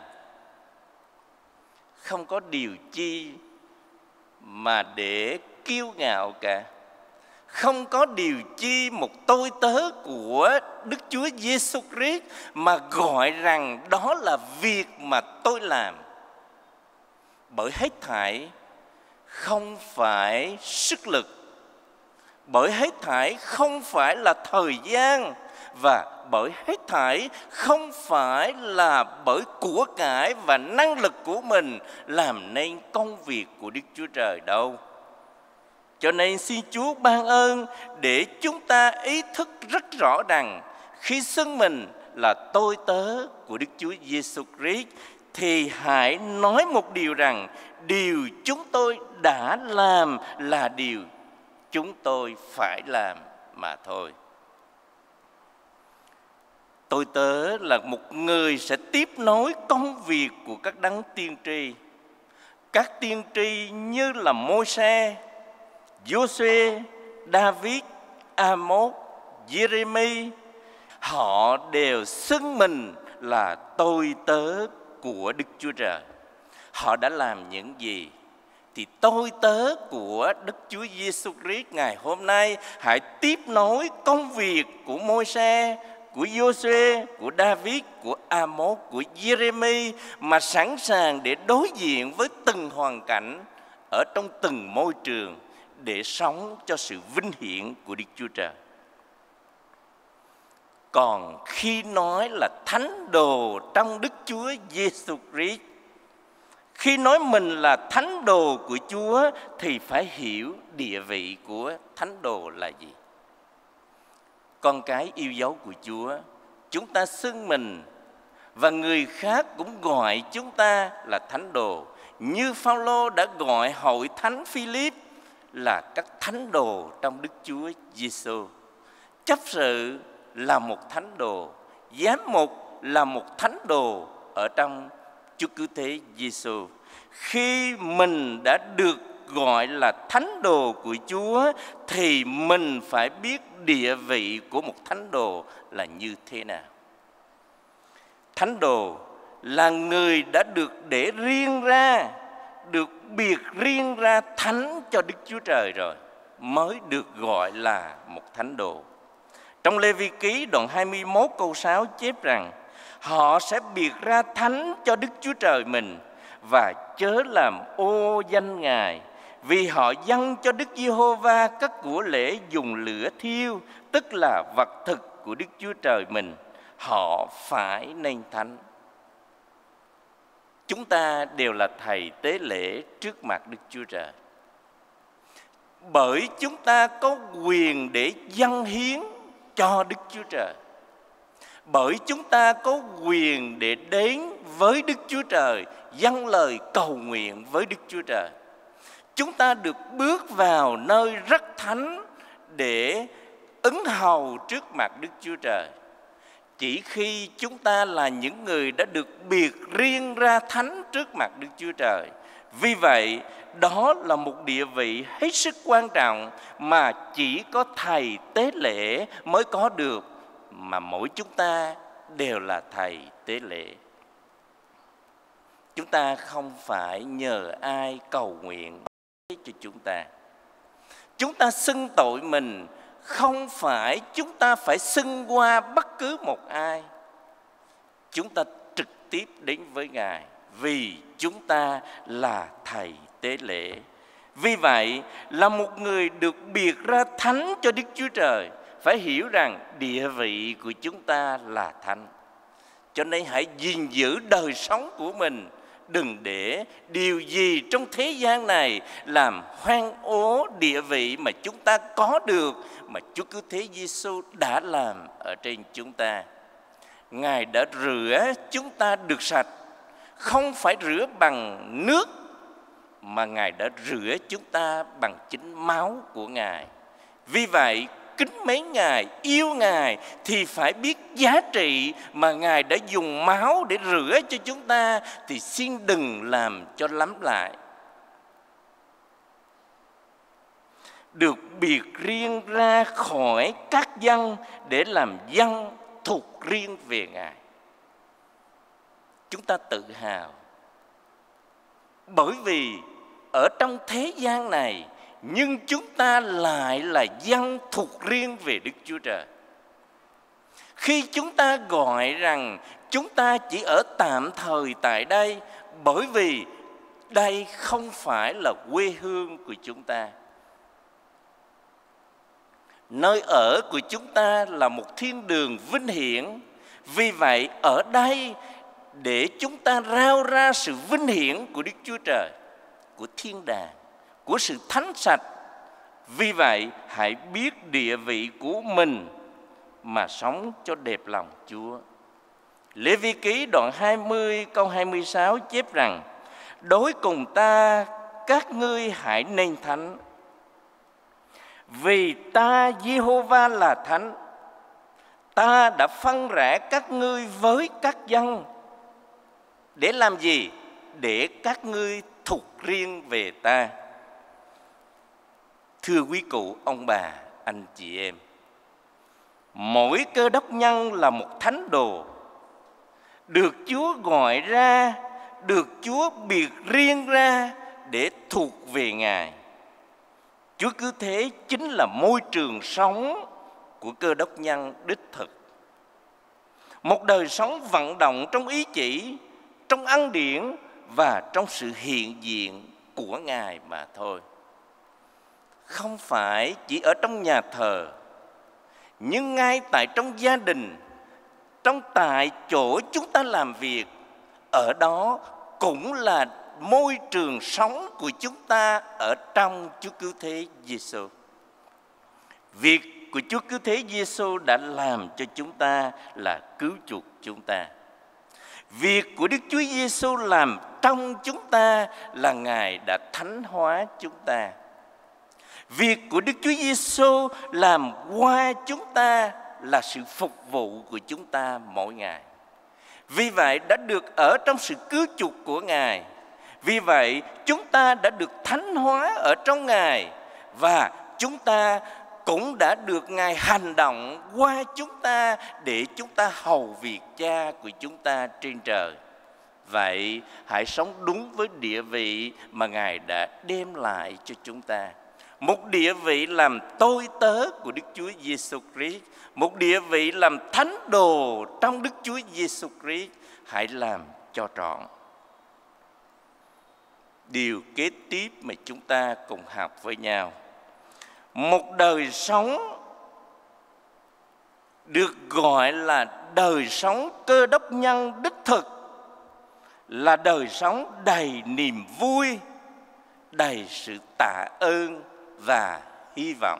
Không có điều chi mà để kiêu ngạo cả. Không có điều chi một tôi tớ của Đức Chúa Giêsu Christ mà gọi rằng đó là việc mà tôi làm. Bởi hết thảy không phải sức lực, bởi hết thảy không phải là thời gian, và bởi hết thảy không phải là bởi của cải và năng lực của mình làm nên công việc của Đức Chúa Trời đâu. Cho nên xin Chúa ban ơn để chúng ta ý thức rất rõ rằng khi xưng mình là tôi tớ của Đức Chúa Giêsu Christ thì hãy nói một điều rằng điều chúng tôi đã làm là điều chúng tôi phải làm mà thôi. Tôi tớ là một người sẽ tiếp nối công việc của các đấng tiên tri. Các tiên tri như là Môi-se, Giô-suê, David, Amos, Giê-rê-mi, họ đều xưng mình là tôi tớ của Đức Chúa Trời. Họ đã làm những gì? Thì tôi tớ của Đức Chúa Giêsu Christ ngày hôm nay hãy tiếp nối công việc của Môi-se, của Giô-suê, của David, của Amos, của Giê-rê-mi, mà sẵn sàng để đối diện với từng hoàn cảnh ở trong từng môi trường để sống cho sự vinh hiển của Đức Chúa Trời. Còn khi nói là thánh đồ trong Đức Chúa Giêsu Christ, khi nói mình là thánh đồ của Chúa thì phải hiểu địa vị của thánh đồ là gì. Con cái yêu dấu của Chúa, chúng ta xưng mình và người khác cũng gọi chúng ta là thánh đồ, như Phao-lô đã gọi hội thánh Phi-líp là các thánh đồ trong Đức Chúa Giêsu. Chấp sự là một thánh đồ, giám mục là một thánh đồ ở trong Chúa Cứu Thế Giêsu. Khi mình đã được gọi là thánh đồ của Chúa thì mình phải biết địa vị của một thánh đồ là như thế nào. Thánh đồ là người đã được để riêng ra, được biệt riêng ra thánh cho Đức Chúa Trời rồi mới được gọi là một thánh đồ. Trong Lê-vi-ký đoạn 21 câu 6 chép rằng họ sẽ biệt ra thánh cho Đức Chúa Trời mình và chớ làm ô danh Ngài, vì họ dâng cho Đức Giê-hô-va các của lễ dùng lửa thiêu, tức là vật thực của Đức Chúa Trời mình. Họ phải nên thánh. Chúng ta đều là thầy tế lễ trước mặt Đức Chúa Trời, bởi chúng ta có quyền để dâng hiến cho Đức Chúa Trời, bởi chúng ta có quyền để đến với Đức Chúa Trời, dâng lời cầu nguyện với Đức Chúa Trời. Chúng ta được bước vào nơi rất thánh để ứng hầu trước mặt Đức Chúa Trời. Chỉ khi chúng ta là những người đã được biệt riêng ra thánh trước mặt Đức Chúa Trời. Vì vậy, đó là một địa vị hết sức quan trọng mà chỉ có thầy tế lễ mới có được, mà mỗi chúng ta đều là thầy tế lễ. Chúng ta không phải nhờ ai cầu nguyện cho chúng ta. Chúng ta xưng tội mình không phải chúng ta phải xưng qua bất cứ một ai. Chúng ta trực tiếp đến với Ngài vì chúng ta là thầy tế lễ. Vì vậy, là một người được biệt ra thánh cho Đức Chúa Trời, phải hiểu rằng địa vị của chúng ta là thánh. Cho nên hãy gìn giữ đời sống của mình, đừng để điều gì trong thế gian này làm hoang ố địa vị mà chúng ta có được, mà Chúa Cứu Thế Giêsu đã làm ở trên chúng ta. Ngài đã rửa chúng ta được sạch, không phải rửa bằng nước, mà Ngài đã rửa chúng ta bằng chính máu của Ngài. Vì vậy, kính mến Ngài, yêu Ngài thì phải biết giá trị mà Ngài đã dùng máu để rửa cho chúng ta, thì xin đừng làm cho lắm lại. Được biệt riêng ra khỏi các dân để làm dân thuộc riêng về Ngài. Chúng ta tự hào bởi vì ở trong thế gian này, nhưng chúng ta lại là dân thuộc riêng về Đức Chúa Trời. Khi chúng ta gọi rằng chúng ta chỉ ở tạm thời tại đây, bởi vì đây không phải là quê hương của chúng ta. Nơi ở của chúng ta là một thiên đường vinh hiển. Vì vậy ở đây để chúng ta rao ra sự vinh hiển của Đức Chúa Trời, của thiên đàng, của sự thánh sạch. Vì vậy hãy biết địa vị của mình mà sống cho đẹp lòng Chúa. Lê Vi Ký đoạn 20 câu 26 chép rằng: đối cùng ta, các ngươi hãy nên thánh, vì ta Giê-hô-va là thánh. Ta đã phân rẽ các ngươi với các dân. Để làm gì? Để các ngươi thuộc riêng về ta. Thưa quý cụ, ông bà, anh chị em, mỗi Cơ Đốc nhân là một thánh đồ, được Chúa gọi ra, được Chúa biệt riêng ra để thuộc về Ngài. Chúa cứ thế chính là môi trường sống của Cơ Đốc nhân đích thực. Một đời sống vận động trong ý chỉ, trong ân điển và trong sự hiện diện của Ngài mà thôi. Không phải chỉ ở trong nhà thờ, nhưng ngay tại trong gia đình, tại chỗ chúng ta làm việc, ở đó cũng là môi trường sống của chúng ta ở trong Chúa Cứu Thế Giêsu. Việc của Chúa Cứu Thế Giêsu đã làm cho chúng ta là cứu chuộc chúng ta. Việc của Đức Chúa Giêsu làm trong chúng ta là Ngài đã thánh hóa chúng ta. Việc của Đức Chúa Giêsu làm qua chúng ta là sự phục vụ của chúng ta mỗi ngày. Vì vậy đã được ở trong sự cứu chuộc của Ngài. Vì vậy chúng ta đã được thánh hóa ở trong Ngài, và chúng ta cũng đã được Ngài hành động qua chúng ta để chúng ta hầu việc Cha của chúng ta trên trời. Vậy hãy sống đúng với địa vị mà Ngài đã đem lại cho chúng ta. Một địa vị làm tôi tớ của Đức Chúa Giêsu Christ, một địa vị làm thánh đồ trong Đức Chúa Giêsu Christ. Hãy làm cho trọn. Điều kế tiếp mà chúng ta cùng học với nhau: một đời sống được gọi là đời sống Cơ Đốc nhân đích thực là đời sống đầy niềm vui, đầy sự tạ ơn và hy vọng.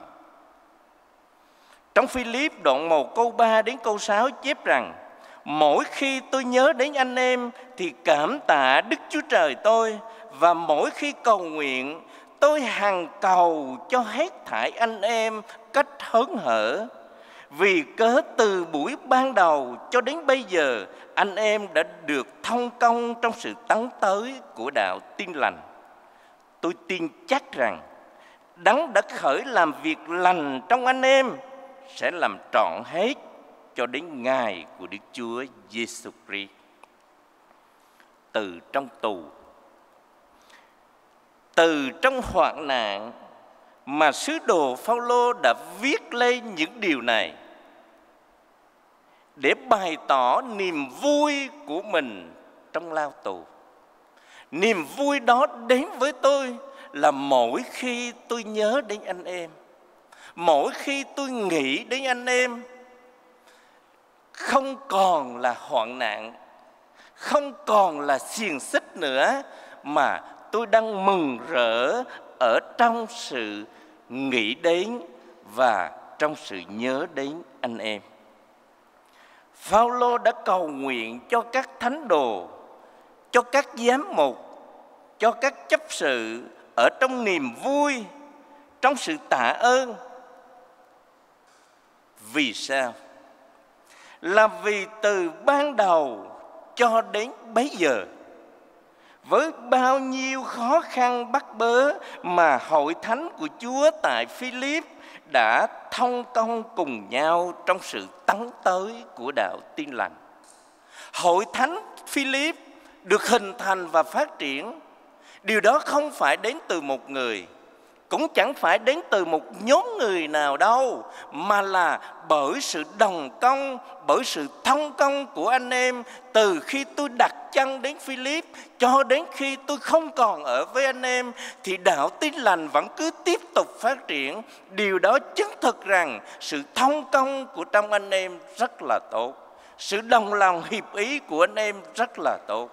Trong Phi-líp đoạn 1 câu 3 đến câu 6 chép rằng: mỗi khi tôi nhớ đến anh em thì cảm tạ Đức Chúa Trời tôi, và mỗi khi cầu nguyện tôi hằng cầu cho hết thảy anh em cách hớn hở. Vì cớ từ buổi ban đầu cho đến bây giờ, anh em đã được thông công trong sự tấn tới của đạo Tin lành. Tôi tin chắc rằng Đấng đã khởi làm việc lành trong anh em sẽ làm trọn hết cho đến ngày của Đức Chúa Giêsu Christ. Từ trong tù, từ trong hoạn nạn mà sứ đồ Phao-lô đã viết lên những điều này để bày tỏ niềm vui của mình trong lao tù. Niềm vui đó đến với tôi là mỗi khi tôi nhớ đến anh em, mỗi khi tôi nghĩ đến anh em. Không còn là hoạn nạn, không còn là xiềng xích nữa, mà tôi đang mừng rỡ ở trong sự nghĩ đến và trong sự nhớ đến anh em. Phao-lô đã cầu nguyện cho các thánh đồ, cho các giám mục, cho các chấp sự ở trong niềm vui, trong sự tạ ơn. Vì sao? Là vì từ ban đầu cho đến bấy giờ, với bao nhiêu khó khăn bắt bớ mà hội thánh của Chúa tại Phi-líp đã thông công cùng nhau trong sự tấn tới của đạo Tin lành. Hội thánh Phi-líp được hình thành và phát triển. Điều đó không phải đến từ một người, cũng chẳng phải đến từ một nhóm người nào đâu, mà là bởi sự đồng công, bởi sự thông công của anh em. Từ khi tôi đặt chân đến Phi-líp cho đến khi tôi không còn ở với anh em, thì đạo Tin lành vẫn cứ tiếp tục phát triển. Điều đó chứng thực rằng sự thông công của trong anh em rất là tốt, sự đồng lòng hiệp ý của anh em rất là tốt.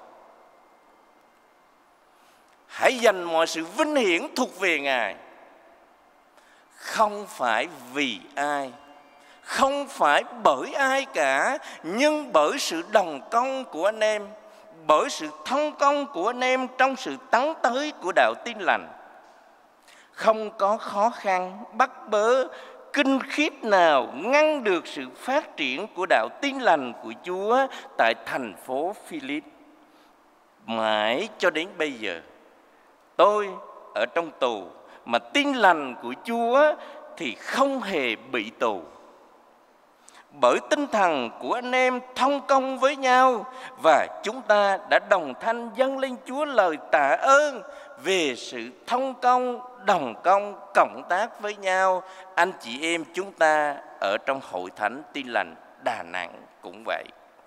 Hãy dành mọi sự vinh hiển thuộc về Ngài, không phải vì ai, không phải bởi ai cả, nhưng bởi sự đồng công của anh em, bởi sự thông công của anh em trong sự tấn tới của đạo Tin Lành. Không có khó khăn, bắt bớ, kinh khiếp nào ngăn được sự phát triển của đạo Tin Lành của Chúa tại thành phố Philip. Mãi cho đến bây giờ, tôi ở trong tù mà Tin Lành của Chúa thì không hề bị tù. Bởi tinh thần của anh em thông công với nhau, và chúng ta đã đồng thanh dâng lên Chúa lời tạ ơn về sự thông công, đồng công, cộng tác với nhau. Anh chị em chúng ta ở trong Hội Thánh Tin Lành Đà Nẵng cũng vậy.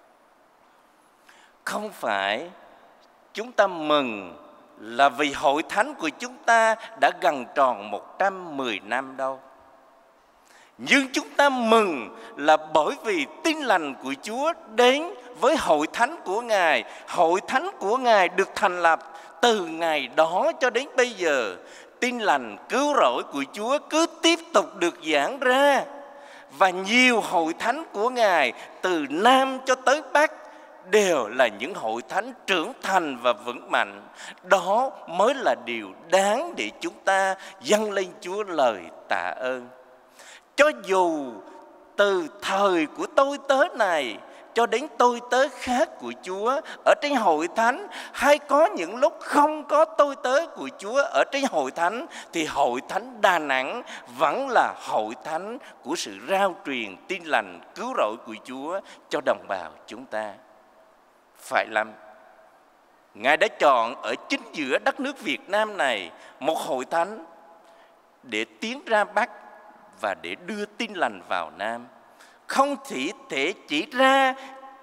Không phải chúng ta mừng là vì Hội Thánh của chúng ta đã gần tròn 110 năm đâu. Nhưng chúng ta mừng là bởi vì Tin Lành của Chúa đến với Hội Thánh của Ngài. Hội Thánh của Ngài được thành lập từ ngày đó cho đến bây giờ. Tin lành cứu rỗi của Chúa cứ tiếp tục được giảng ra. Và nhiều hội thánh của Ngài từ Nam cho tới Bắc đều là những hội thánh trưởng thành và vững mạnh. Đó mới là điều đáng để chúng ta dâng lên Chúa lời tạ ơn. Cho dù từ thời của tôi tớ này cho đến tôi tớ khác của Chúa ở trên hội thánh, hay có những lúc không có tôi tớ của Chúa ở trên hội thánh, thì hội thánh Đà Nẵng vẫn là hội thánh của sự rao truyền tin lành cứu rỗi của Chúa cho đồng bào chúng ta. Phải lắm, Ngài đã chọn ở chính giữa đất nước Việt Nam này một hội thánh để tiến ra Bắc và để đưa tin lành vào Nam. Không chỉ thể chỉ ra,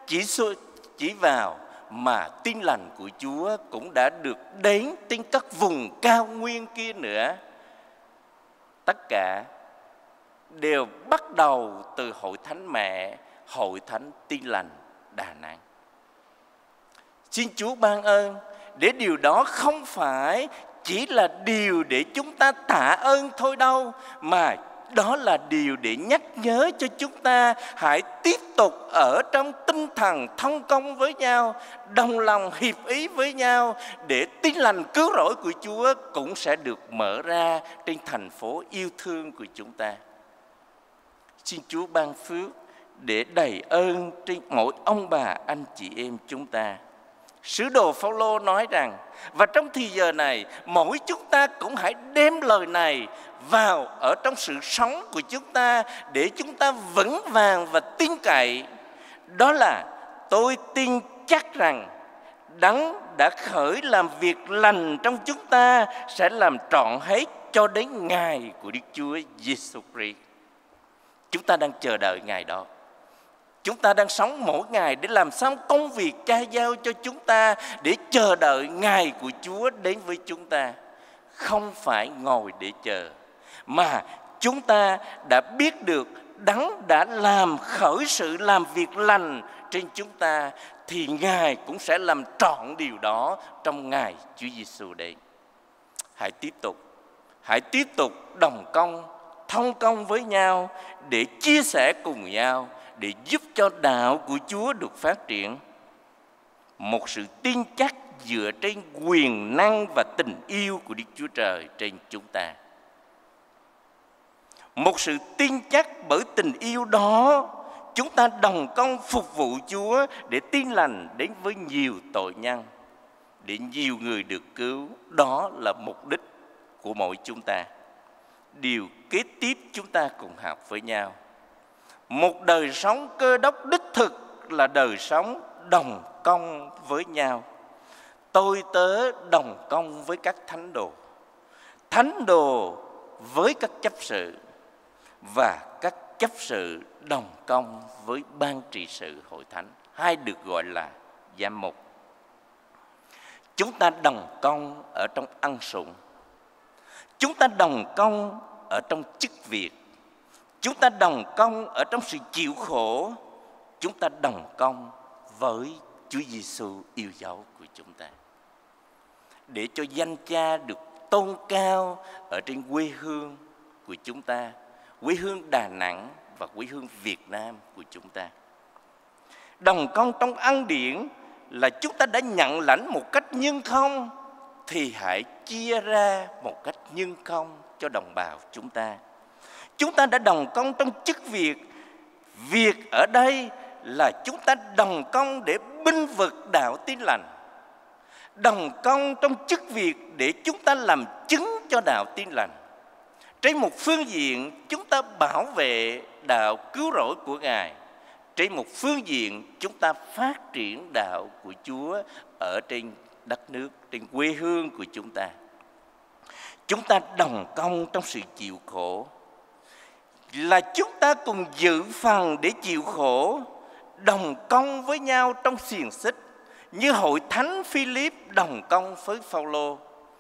chỉ vào, mà tin lành của Chúa cũng đã được đến trên các vùng cao nguyên kia nữa. Tất cả đều bắt đầu từ hội thánh mẹ, hội thánh Tin Lành Đà Nẵng. Xin Chúa ban ơn để điều đó không phải chỉ là điều để chúng ta tạ ơn thôi đâu, mà đó là điều để nhắc nhớ cho chúng ta hãy tiếp tục ở trong tinh thần thông công với nhau, đồng lòng hiệp ý với nhau, để tin lành cứu rỗi của Chúa cũng sẽ được mở ra trên thành phố yêu thương của chúng ta. Xin Chúa ban phước để đầy ơn trên mỗi ông bà anh chị em chúng ta. Sứ đồ Phao-lô nói rằng, và trong thời giờ này, mỗi chúng ta cũng hãy đem lời này vào ở trong sự sống của chúng ta, để chúng ta vững vàng và tin cậy. Đó là tôi tin chắc rằng Đấng đã khởi làm việc lành trong chúng ta sẽ làm trọn hết cho đến ngày của Đức Chúa Giêsu Christ. Chúng ta đang chờ đợi ngày đó. Chúng ta đang sống mỗi ngày để làm xong công việc Cha giao cho chúng ta, để chờ đợi ngày của Chúa đến với chúng ta. Không phải ngồi để chờ, mà chúng ta đã biết được Đấng đã làm khởi sự làm việc lành trên chúng ta, thì Ngài cũng sẽ làm trọn điều đó trong ngày Chúa Giêsu đến. Hãy tiếp tục đồng công, thông công với nhau, để chia sẻ cùng nhau, để giúp cho đạo của Chúa được phát triển. Một sự tin chắc dựa trên quyền năng và tình yêu của Đức Chúa Trời trên chúng ta. Một sự tin chắc bởi tình yêu đó, chúng ta đồng công phục vụ Chúa để tin lành đến với nhiều tội nhân, để nhiều người được cứu. Đó là mục đích của mỗi chúng ta. Điều kế tiếp chúng ta cùng học với nhau. Một đời sống Cơ Đốc đích thực là đời sống đồng công với nhau. Tôi tớ đồng công với các thánh đồ với các chấp sự, và các chấp sự đồng công với ban trị sự hội thánh, hay được gọi là giám mục. Chúng ta đồng công ở trong ân sủng, chúng ta đồng công ở trong chức việc, chúng ta đồng công ở trong sự chịu khổ, chúng ta đồng công với Chúa Giêsu yêu dấu của chúng ta, để cho danh Cha được tôn cao ở trên quê hương của chúng ta, quê hương Đà Nẵng và quê hương Việt Nam của chúng ta. Đồng công trong ân điển là chúng ta đã nhận lãnh một cách nhân không, thì hãy chia ra một cách nhân không cho đồng bào chúng ta. Chúng ta đã đồng công trong chức việc. Việc ở đây là chúng ta đồng công để binh vực đạo Tin Lành. Đồng công trong chức việc để chúng ta làm chứng cho đạo Tin Lành. Trên một phương diện chúng ta bảo vệ đạo cứu rỗi của Ngài. Trên một phương diện chúng ta phát triển đạo của Chúa ở trên đất nước, trên quê hương của chúng ta. Chúng ta đồng công trong sự chịu khổ, là chúng ta cùng dự phần để chịu khổ, đồng công với nhau trong xiềng xích, như hội thánh Philip đồng công với Phao-lô.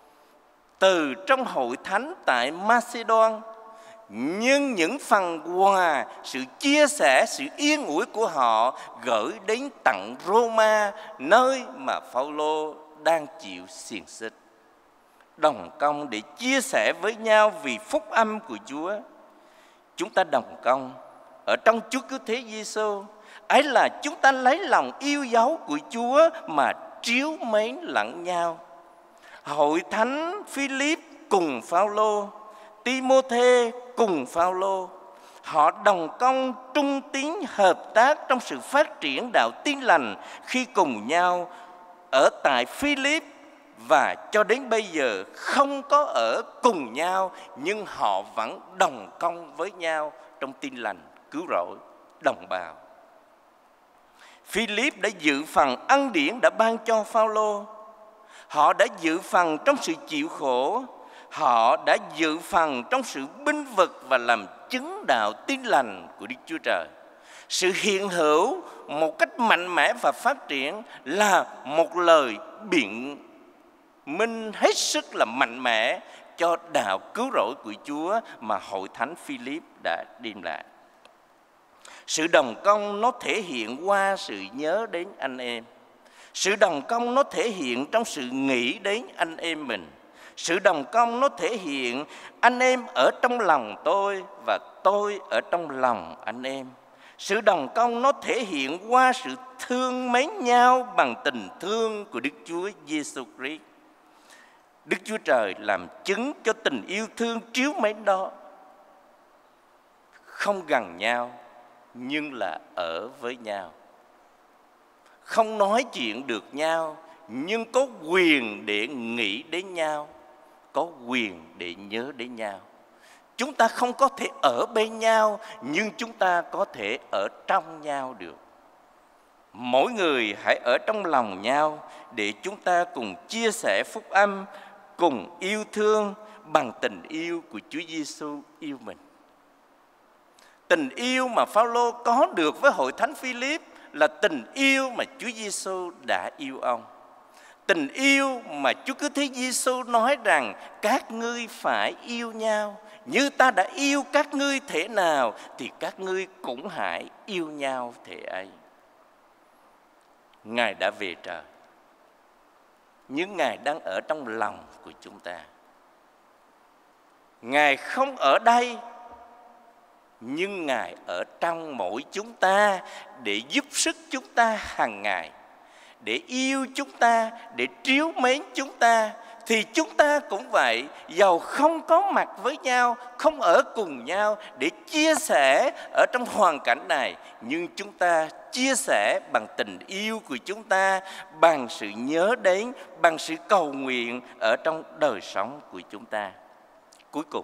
Từ trong hội thánh tại Macedon, nhưng những phần quà, sự chia sẻ, sự yên ủi của họ gửi đến tận Roma, nơi mà Phao-lô đang chịu xiềng xích. Đồng công để chia sẻ với nhau vì phúc âm của Chúa. Chúng ta đồng công ở trong Chúa Cứu Thế Giêsu, ấy là chúng ta lấy lòng yêu dấu của Chúa mà trìu mến lẫn nhau. Hội thánh Philip cùng Phao-lô, Ti-mô-thê cùng Phao-lô, họ đồng công trung tín hợp tác trong sự phát triển đạo Tin Lành khi cùng nhau ở tại Philip, và cho đến bây giờ không có ở cùng nhau, nhưng họ vẫn đồng công với nhau trong Tin Lành cứu rỗi đồng bào. Philip đã dự phần ân điển đã ban cho Phao-lô. Họ đã dự phần trong sự chịu khổ. Họ đã dự phần trong sự binh vực và làm chứng đạo Tin Lành của Đức Chúa Trời. Sự hiện hữu một cách mạnh mẽ và phát triển là một lời biện minh hết sức là mạnh mẽ cho đạo cứu rỗi của Chúa mà hội thánh Philip đã đem lại. Sự đồng công nó thể hiện qua sự nhớ đến anh em. Sự đồng công nó thể hiện trong sự nghĩ đến anh em mình. Sự đồng công nó thể hiện anh em ở trong lòng tôi và tôi ở trong lòng anh em. Sự đồng công nó thể hiện qua sự thương mến nhau bằng tình thương của Đức Chúa Giêsu Christ. Đức Chúa Trời làm chứng cho tình yêu thương trìu mến đó. Không gần nhau nhưng là ở với nhau. Không nói chuyện được nhau nhưng có quyền để nghĩ đến nhau, có quyền để nhớ đến nhau. Chúng ta không có thể ở bên nhau, nhưng chúng ta có thể ở trong nhau được. Mỗi người hãy ở trong lòng nhau để chúng ta cùng chia sẻ phúc âm, cùng yêu thương bằng tình yêu của Chúa Giêsu yêu mình. Tình yêu mà Phao-lô có được với hội thánh Philip là tình yêu mà Chúa Giêsu đã yêu ông. Tình yêu mà Chúa Cứu Thế Giêsu nói rằng các ngươi phải yêu nhau. Như ta đã yêu các ngươi thế nào thì các ngươi cũng hãy yêu nhau thế ấy. Ngài đã về trời, nhưng Ngài đang ở trong lòng của chúng ta. Ngài không ở đây, nhưng Ngài ở trong mỗi chúng ta để giúp sức chúng ta hàng ngày, để yêu chúng ta, để trìu mến chúng ta. Thì chúng ta cũng vậy, dầu không có mặt với nhau, không ở cùng nhau để chia sẻ ở trong hoàn cảnh này, nhưng chúng ta chia sẻ bằng tình yêu của chúng ta, bằng sự nhớ đến, bằng sự cầu nguyện ở trong đời sống của chúng ta. Cuối cùng,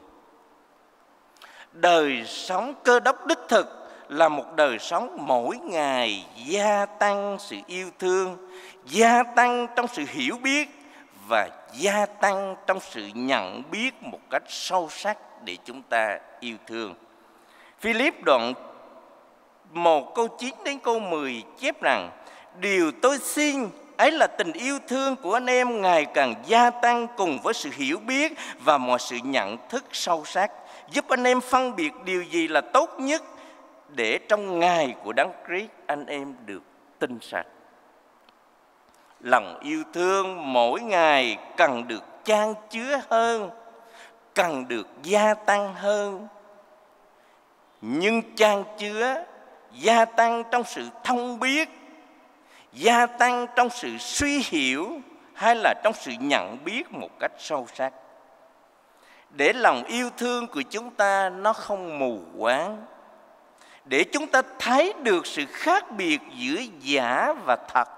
đời sống Cơ Đốc đích thực là một đời sống mỗi ngày gia tăng sự yêu thương, gia tăng trong sự hiểu biết và gia tăng trong sự nhận biết một cách sâu sắc để chúng ta yêu thương. Philip đoạn 1 câu 9 đến câu 10 chép rằng: điều tôi xin ấy là tình yêu thương của anh em ngày càng gia tăng cùng với sự hiểu biết và mọi sự nhận thức sâu sắc, giúp anh em phân biệt điều gì là tốt nhất để trong ngày của Đấng Christ anh em được tinh sạch. Lòng yêu thương mỗi ngày cần được chan chứa hơn, cần được gia tăng hơn. nhưng chan chứa, gia tăng trong sự thông biết, gia tăng trong sự suy hiểu hay là trong sự nhận biết một cách sâu sắc. Để lòng yêu thương của chúng ta nó không mù quáng, để chúng ta thấy được sự khác biệt giữa giả và thật.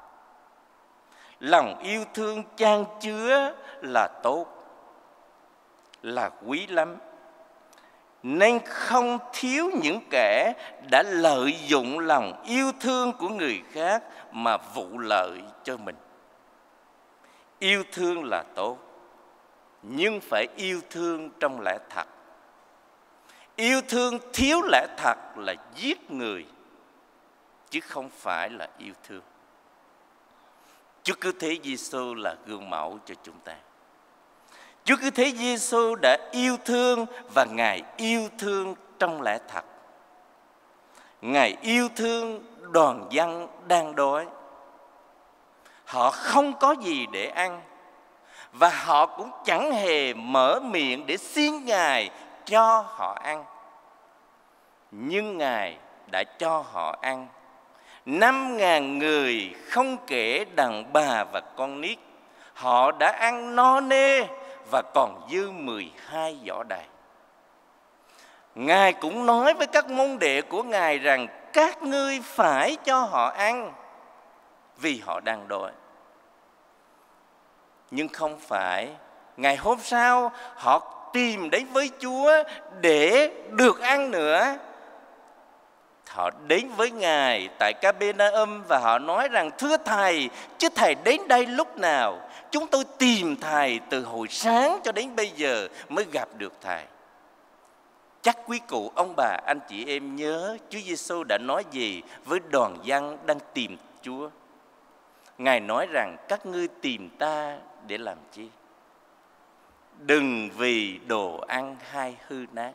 Lòng yêu thương chan chứa là tốt, là quý lắm, nên không thiếu những kẻ đã lợi dụng lòng yêu thương của người khác mà vụ lợi cho mình. Yêu thương là tốt, nhưng phải yêu thương trong lẽ thật. Yêu thương thiếu lẽ thật là giết người, chứ không phải là yêu thương. Chúa Cứu Thế Giêsu là gương mẫu cho chúng ta. Chúa Cứu Thế Giêsu đã yêu thương và Ngài yêu thương trong lẽ thật. Ngài yêu thương đoàn dân đang đói. Họ không có gì để ăn, và họ cũng chẳng hề mở miệng để xin Ngài cho họ ăn. Nhưng Ngài đã cho họ ăn. 5.000 người không kể đàn bà và con nít. Họ đã ăn no nê và còn dư 12 giỏ đầy. Ngài cũng nói với các môn đệ của Ngài rằng các ngươi phải cho họ ăn, vì họ đang đói. Nhưng không phải ngày hôm sau họ tìm đến với Chúa để được ăn nữa. Họ đến với Ngài tại Ca-bê-na-um và họ nói rằng: thưa Thầy, chứ Thầy đến đây lúc nào? Chúng tôi tìm Thầy từ hồi sáng cho đến bây giờ mới gặp được Thầy. Chắc quý cụ, ông bà, anh chị em nhớ Chúa Giêsu đã nói gì với đoàn dân đang tìm Chúa. Ngài nói rằng: các ngươi tìm ta để làm chi? Đừng vì đồ ăn hay hư nát,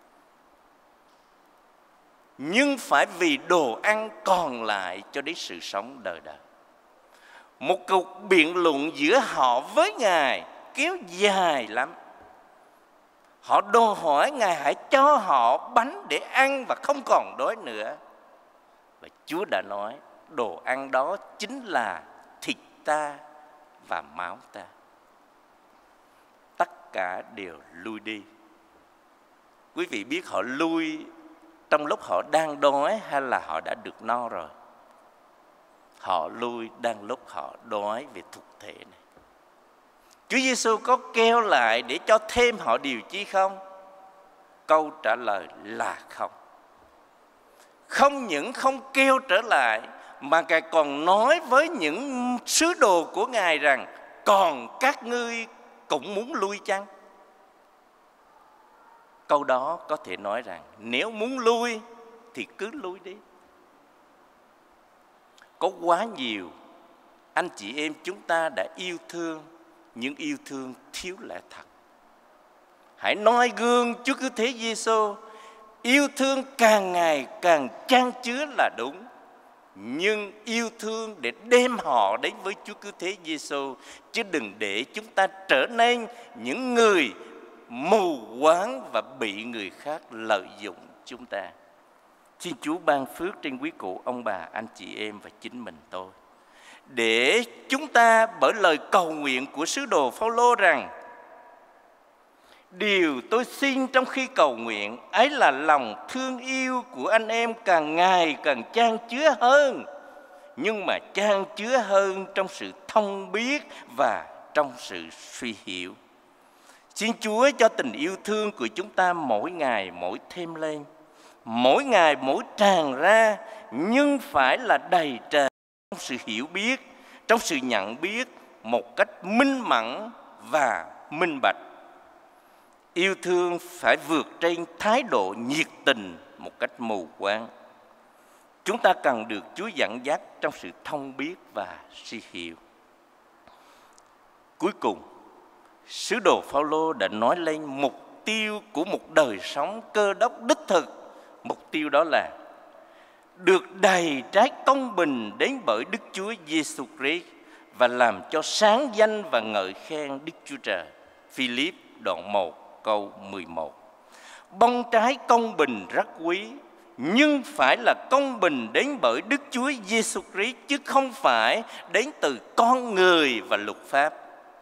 nhưng phải vì đồ ăn còn lại cho đến sự sống đời đời. Một cuộc biện luận giữa họ với Ngài kéo dài lắm. Họ đòi hỏi Ngài hãy cho họ bánh để ăn và không còn đói nữa. Và Chúa đã nói đồ ăn đó chính là thịt ta và máu ta. Tất cả đều lui đi. Quý vị biết họ lui trong lúc họ đang đói hay là họ đã được no rồi? Họ lui đang lúc họ đói về thực thể này. Chúa Giêsu có kêu lại để cho thêm họ điều chi không? Câu trả lời là không. Không những không kêu trở lại, mà Ngài còn nói với những sứ đồ của Ngài rằng: còn các ngươi cũng muốn lui chăng? Câu đó có thể nói rằng nếu muốn lui thì cứ lui đi. Có quá nhiều anh chị em chúng ta đã yêu thương, nhưng yêu thương thiếu lẽ thật. Hãy noi gương Chúa Cứu Thế Giêsu, yêu thương càng ngày càng chan chứa là đúng, nhưng yêu thương để đem họ đến với Chúa Cứu Thế Giêsu, chứ đừng để chúng ta trở nên những người mù quáng và bị người khác lợi dụng chúng ta. Xin Chúa ban phước trên quý cụ, ông bà, anh chị em và chính mình tôi, để chúng ta bởi lời cầu nguyện của sứ đồ Phao-lô rằng: điều tôi xin trong khi cầu nguyện ấy là lòng thương yêu của anh em càng ngày càng chan chứa hơn, nhưng mà chan chứa hơn trong sự thông biết và trong sự suy hiểu. Xin Chúa cho tình yêu thương của chúng ta mỗi ngày mỗi thêm lên, mỗi ngày mỗi tràn ra, nhưng phải là đầy tràn trong sự hiểu biết, trong sự nhận biết một cách minh mẫn và minh bạch. Yêu thương phải vượt trên thái độ nhiệt tình một cách mù quáng. Chúng ta cần được Chúa dẫn dắt trong sự thông biết và suy hiểu. Cuối cùng, sứ đồ Phao-lô đã nói lên mục tiêu của một đời sống Cơ Đốc đích thực. Mục tiêu đó là được đầy trái công bình đến bởi Đức Chúa Giêsu Christ và làm cho sáng danh và ngợi khen Đức Chúa Trời. Philip đoạn 1 câu 11. Bông trái công bình rất quý, nhưng phải là công bình đến bởi Đức Chúa Giêsu Christ, chứ không phải đến từ con người và luật pháp.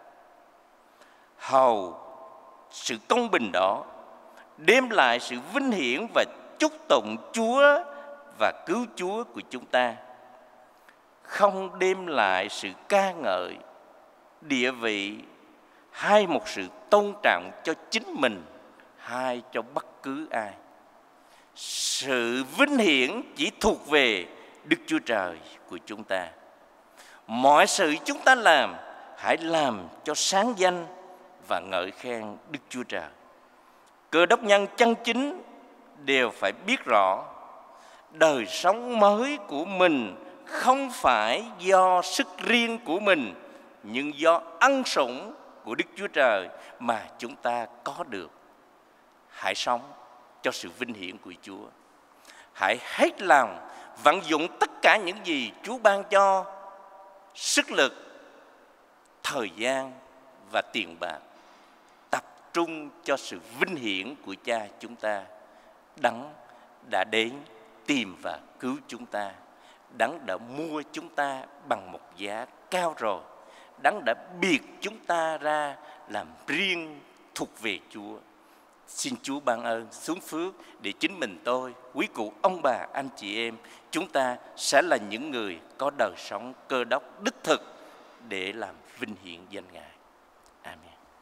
Hầu sự công bình đó đem lại sự vinh hiển và chúc tụng Chúa và cứu Chúa của chúng ta, không đem lại sự ca ngợi, địa vị hay một sự tôn trọng cho chính mình hay cho bất cứ ai. Sự vinh hiển chỉ thuộc về Đức Chúa Trời của chúng ta. Mọi sự chúng ta làm, hãy làm cho sáng danh và ngợi khen Đức Chúa Trời. Cơ đốc nhân chân chính đều phải biết rõ đời sống mới của mình không phải do sức riêng của mình, nhưng do ân sủng của Đức Chúa Trời mà chúng ta có được. Hãy sống cho sự vinh hiển của Chúa. Hãy hết lòng vận dụng tất cả những gì Chúa ban cho, sức lực, thời gian và tiền bạc, tập trung cho sự vinh hiển của Cha chúng ta, Đấng đã đến tìm và cứu chúng ta, Đấng đã mua chúng ta bằng một giá cao rồi, Đấng đã biệt chúng ta ra làm riêng thuộc về Chúa. Xin Chúa ban ơn xuống phước để chính mình tôi, quý cụ ông bà, anh chị em, chúng ta sẽ là những người có đời sống Cơ Đốc đích thực để làm vinh hiển danh Ngài. Amen.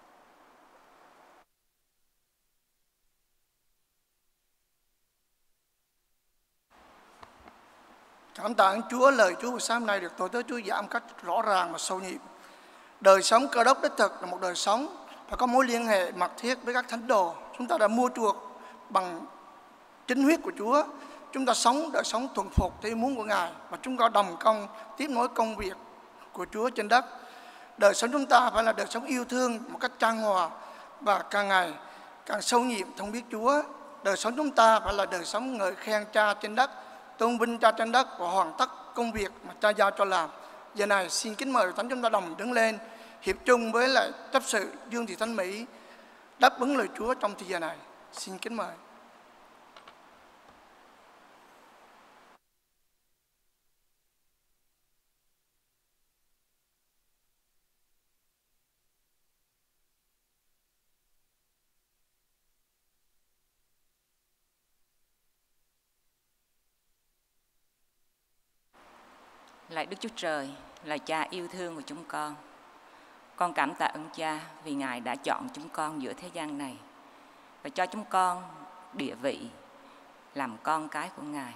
Cảm tạ ơn Chúa, lời Chúa buổi sáng nay được tôi tới Chúa giảng cách rõ ràng và sâu nhiệm. Đời sống Cơ Đốc đích thực là một đời sống phải có mối liên hệ mật thiết với các thánh đồ. Chúng ta đã mua chuộc bằng chính huyết của Chúa. Chúng ta sống đời sống thuần phục theo ý muốn của Ngài, và chúng ta đồng công tiếp nối công việc của Chúa trên đất. Đời sống chúng ta phải là đời sống yêu thương một cách chan hòa và càng ngày càng sâu nhiệm thông biết Chúa. Đời sống chúng ta phải là đời sống ngợi khen Cha trên đất, tôn vinh Cha trên đất và hoàn tất công việc mà Cha giao cho làm. Giờ này xin kính mời thánh chúng ta đồng đứng lên, hiệp chung với lại chấp sự Dương Thị Thánh Mỹ đáp ứng lời Chúa trong thời giờ này. Xin kính mời. Lạy Đức Chúa Trời, là Cha yêu thương của chúng con cảm tạ ơn Cha vì Ngài đã chọn chúng con giữa thế gian này và cho chúng con địa vị làm con cái của Ngài.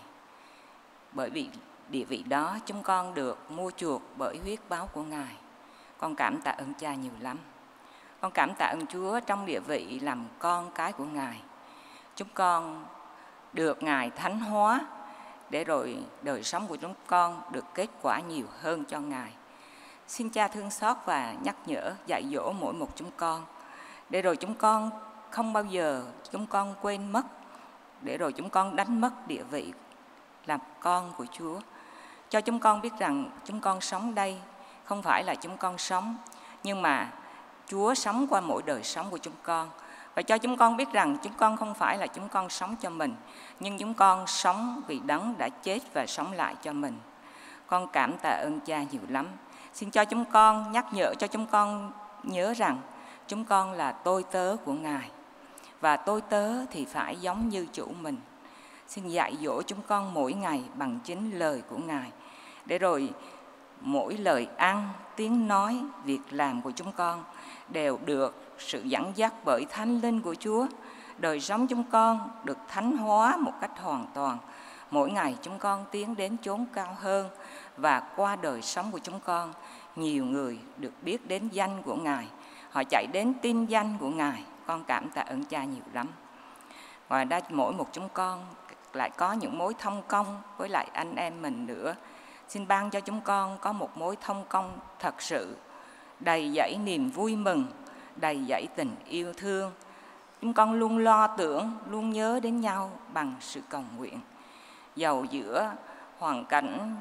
Bởi vì địa vị đó chúng con được mua chuộc bởi huyết báo của Ngài. Con cảm tạ ơn Cha nhiều lắm. Con cảm tạ ơn Chúa trong địa vị làm con cái của Ngài. Chúng con được Ngài thánh hóa để rồi đời sống của chúng con được kết quả nhiều hơn cho Ngài. Xin Cha thương xót và nhắc nhở, dạy dỗ mỗi một chúng con, để rồi chúng con không bao giờ chúng con quên mất, để rồi chúng con đánh mất địa vị làm con của Chúa. Cho chúng con biết rằng chúng con sống đây không phải là chúng con sống, nhưng mà Chúa sống qua mỗi đời sống của chúng con. Và cho chúng con biết rằng chúng con không phải là chúng con sống cho mình, nhưng chúng con sống vì Đấng đã chết và sống lại cho mình. Con cảm tạ ơn Cha nhiều lắm. Xin cho chúng con nhắc nhở cho chúng con nhớ rằng chúng con là tôi tớ của Ngài, và tôi tớ thì phải giống như chủ mình. Xin dạy dỗ chúng con mỗi ngày bằng chính lời của Ngài, để rồi mỗi lời ăn, tiếng nói, việc làm của chúng con đều được sự dẫn dắt bởi Thánh Linh của Chúa. Đời sống chúng con được thánh hóa một cách hoàn toàn. Mỗi ngày chúng con tiến đến chốn cao hơn, và qua đời sống của chúng con, nhiều người được biết đến danh của Ngài. Họ chạy đến tin danh của Ngài. Con cảm tạ ơn Cha nhiều lắm. Ngoài ra mỗi một chúng con lại có những mối thông công với lại anh em mình nữa. Xin ban cho chúng con có một mối thông công thật sự, đầy dẫy niềm vui mừng, đầy dẫy tình yêu thương. Chúng con luôn lo tưởng, luôn nhớ đến nhau bằng sự cầu nguyện. Dầu giữa hoàn cảnh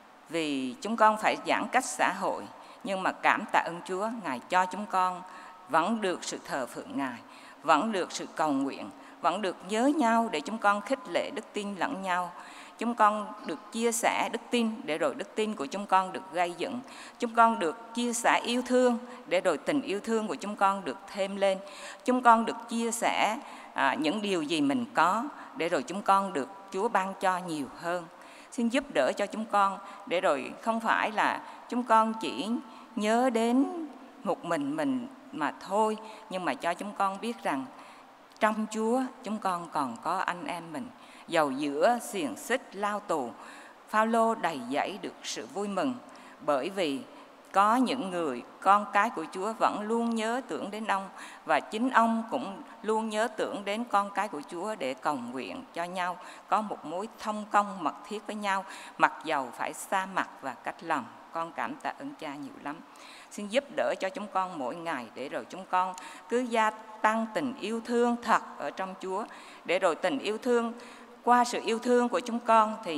vì chúng con phải giãn cách xã hội, nhưng mà cảm tạ ơn Chúa, Ngài cho chúng con vẫn được sự thờ phượng Ngài, vẫn được sự cầu nguyện, vẫn được nhớ nhau để chúng con khích lệ đức tin lẫn nhau. Chúng con được chia sẻ đức tin để rồi đức tin của chúng con được gây dựng. Chúng con được chia sẻ yêu thương để rồi tình yêu thương của chúng con được thêm lên. Chúng con được chia sẻ những điều gì mình có để rồi chúng con được Chúa ban cho nhiều hơn. Xin giúp đỡ cho chúng con để rồi không phải là chúng con chỉ nhớ đến một mình mà thôi, nhưng mà cho chúng con biết rằng trong Chúa chúng con còn có anh em mình. Dầu giữa xiềng xích lao tù, Phao-lô đầy dẫy được sự vui mừng, bởi vì có những người con cái của Chúa vẫn luôn nhớ tưởng đến ông, và chính ông cũng luôn nhớ tưởng đến con cái của Chúa để cầu nguyện cho nhau, có một mối thông công mật thiết với nhau, mặc dầu phải xa mặt và cách lòng. Con cảm tạ ơn Cha nhiều lắm. Xin giúp đỡ cho chúng con mỗi ngày để rồi chúng con cứ gia tăng tình yêu thương thật ở trong Chúa, để rồi tình yêu thương, qua sự yêu thương của chúng con thì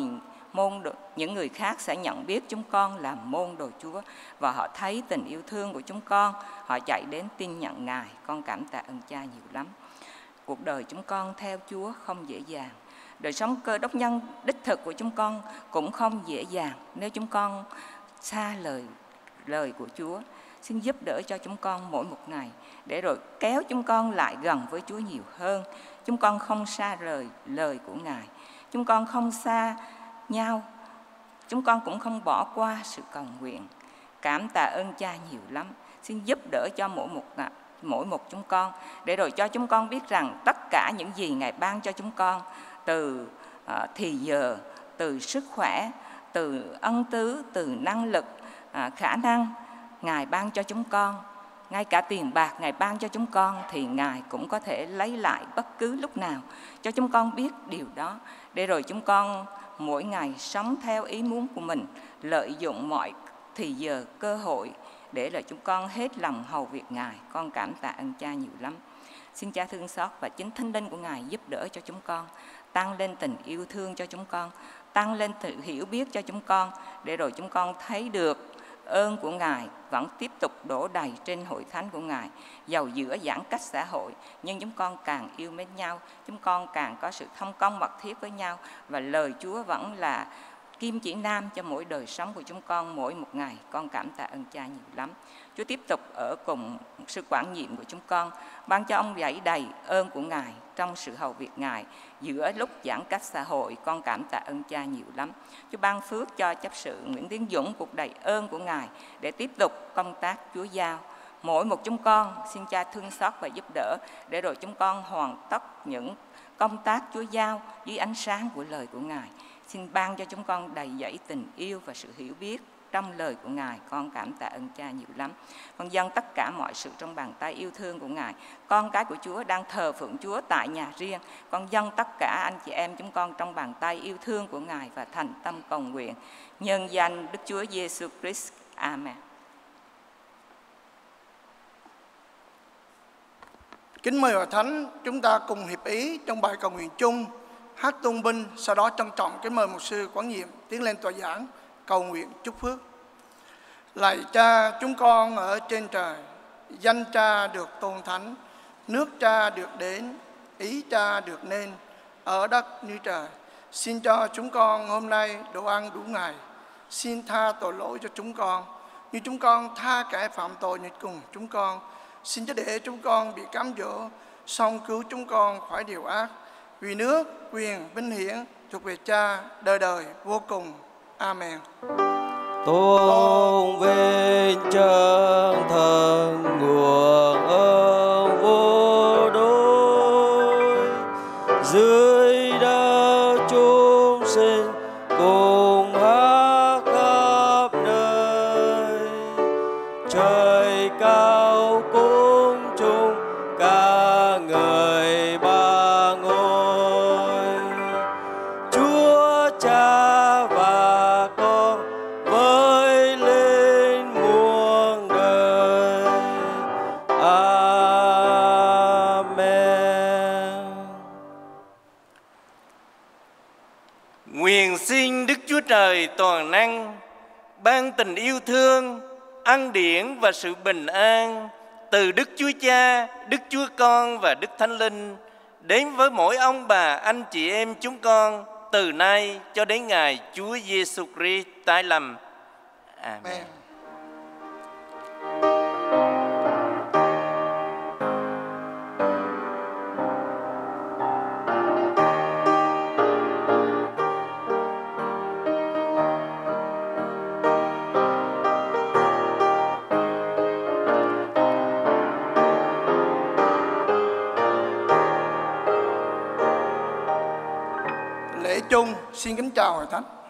những người khác sẽ nhận biết chúng con là môn đồ Chúa, và họ thấy tình yêu thương của chúng con, họ chạy đến tin nhận Ngài. Con cảm tạ ơn Cha nhiều lắm. Cuộc đời chúng con theo Chúa không dễ dàng. Đời sống Cơ Đốc nhân đích thực của chúng con cũng không dễ dàng nếu chúng con xa lời của Chúa. Xin giúp đỡ cho chúng con mỗi một ngày để rồi kéo chúng con lại gần với Chúa nhiều hơn. Chúng con không xa rời lời của Ngài. Chúng con không xa nhau. Chúng con cũng không bỏ qua sự cầu nguyện. Cảm tạ ơn Cha nhiều lắm. Xin giúp đỡ cho mỗi một chúng con để rồi cho chúng con biết rằng tất cả những gì Ngài ban cho chúng con, từ thì giờ, từ sức khỏe, từ ân tứ, từ năng lực, khả năng Ngài ban cho chúng con, ngay cả tiền bạc Ngài ban cho chúng con thì Ngài cũng có thể lấy lại bất cứ lúc nào. Cho chúng con biết điều đó để rồi chúng con mỗi ngày sống theo ý muốn của mình, lợi dụng mọi thì giờ cơ hội để là chúng con hết lòng hầu việc Ngài. Con cảm tạ ơn Cha nhiều lắm. Xin Cha thương xót và chính Thánh Linh của Ngài giúp đỡ cho chúng con, tăng lên tình yêu thương cho chúng con, tăng lên sự hiểu biết cho chúng con, để rồi chúng con thấy được ơn của Ngài vẫn tiếp tục đổ đầy trên hội thánh của Ngài. Dầu giữa giãn cách xã hội, nhưng chúng con càng yêu mến nhau, chúng con càng có sự thông công mật thiết với nhau, và lời Chúa vẫn là kim chỉ nam cho mỗi đời sống của chúng con mỗi một ngày. Con cảm tạ ơn Cha nhiều lắm. Chúa tiếp tục ở cùng sự quản nhiệm của chúng con, ban cho ông dạy đầy ơn của Ngài trong sự hầu việc Ngài giữa lúc giãn cách xã hội. Con cảm tạ ơn Cha nhiều lắm. Chúa ban phước cho chấp sự Nguyễn Tiến Dũng cuộc đầy ơn của Ngài để tiếp tục công tác Chúa giao. Mỗi một chúng con xin Cha thương xót và giúp đỡ để rồi chúng con hoàn tất những công tác Chúa giao dưới ánh sáng của lời của Ngài. Xin ban cho chúng con đầy dẫy tình yêu và sự hiểu biết trong lời của Ngài. Con cảm tạ ơn Cha nhiều lắm. Con dâng tất cả mọi sự trong bàn tay yêu thương của Ngài. Con cái của Chúa đang thờ phượng Chúa tại nhà riêng. Con dâng tất cả anh chị em chúng con trong bàn tay yêu thương của Ngài và thành tâm cầu nguyện nhân danh Đức Chúa Giêsu Christ. Amen. Kính mời Hội Thánh chúng ta cùng hiệp ý trong bài cầu nguyện chung, hát tôn vinh. Sau đó trân trọng kính mời mục sư quản nhiệm tiến lên tòa giảng cầu nguyện chúc phước. Lạy Cha chúng con ở trên trời, danh Cha được tôn thánh, nước Cha được đến, ý Cha được nên ở đất như trời. Xin cho chúng con hôm nay đồ ăn đủ ngày. Xin tha tội lỗi cho chúng con như chúng con tha kẻ phạm tội nghịch cùng chúng con. Xin cho để chúng con bị cám dỗ, song cứu chúng con khỏi điều ác. Vì nước, quyền, vinh hiển thuộc về Cha đời đời vô cùng. Amen. Tôn vinh chân thần nguồn ơn vô đối, dưới đất chúng sinh cùng hát khắp nơi. Trời cao cung chung ca ngợi ba ngôi, Chúa Cha và Con với lên muôn đời. Amen. Nguyện xin Đức Chúa Trời toàn năng ban tình yêu thương, ân điển và sự bình an từ Đức Chúa Cha, Đức Chúa Con và Đức Thánh Linh đến với mỗi ông bà, anh chị em chúng con từ nay cho đến ngày Chúa Giêsu Christ tái lâm. Amen. Lễ chung xin kính chào Hội Thánh.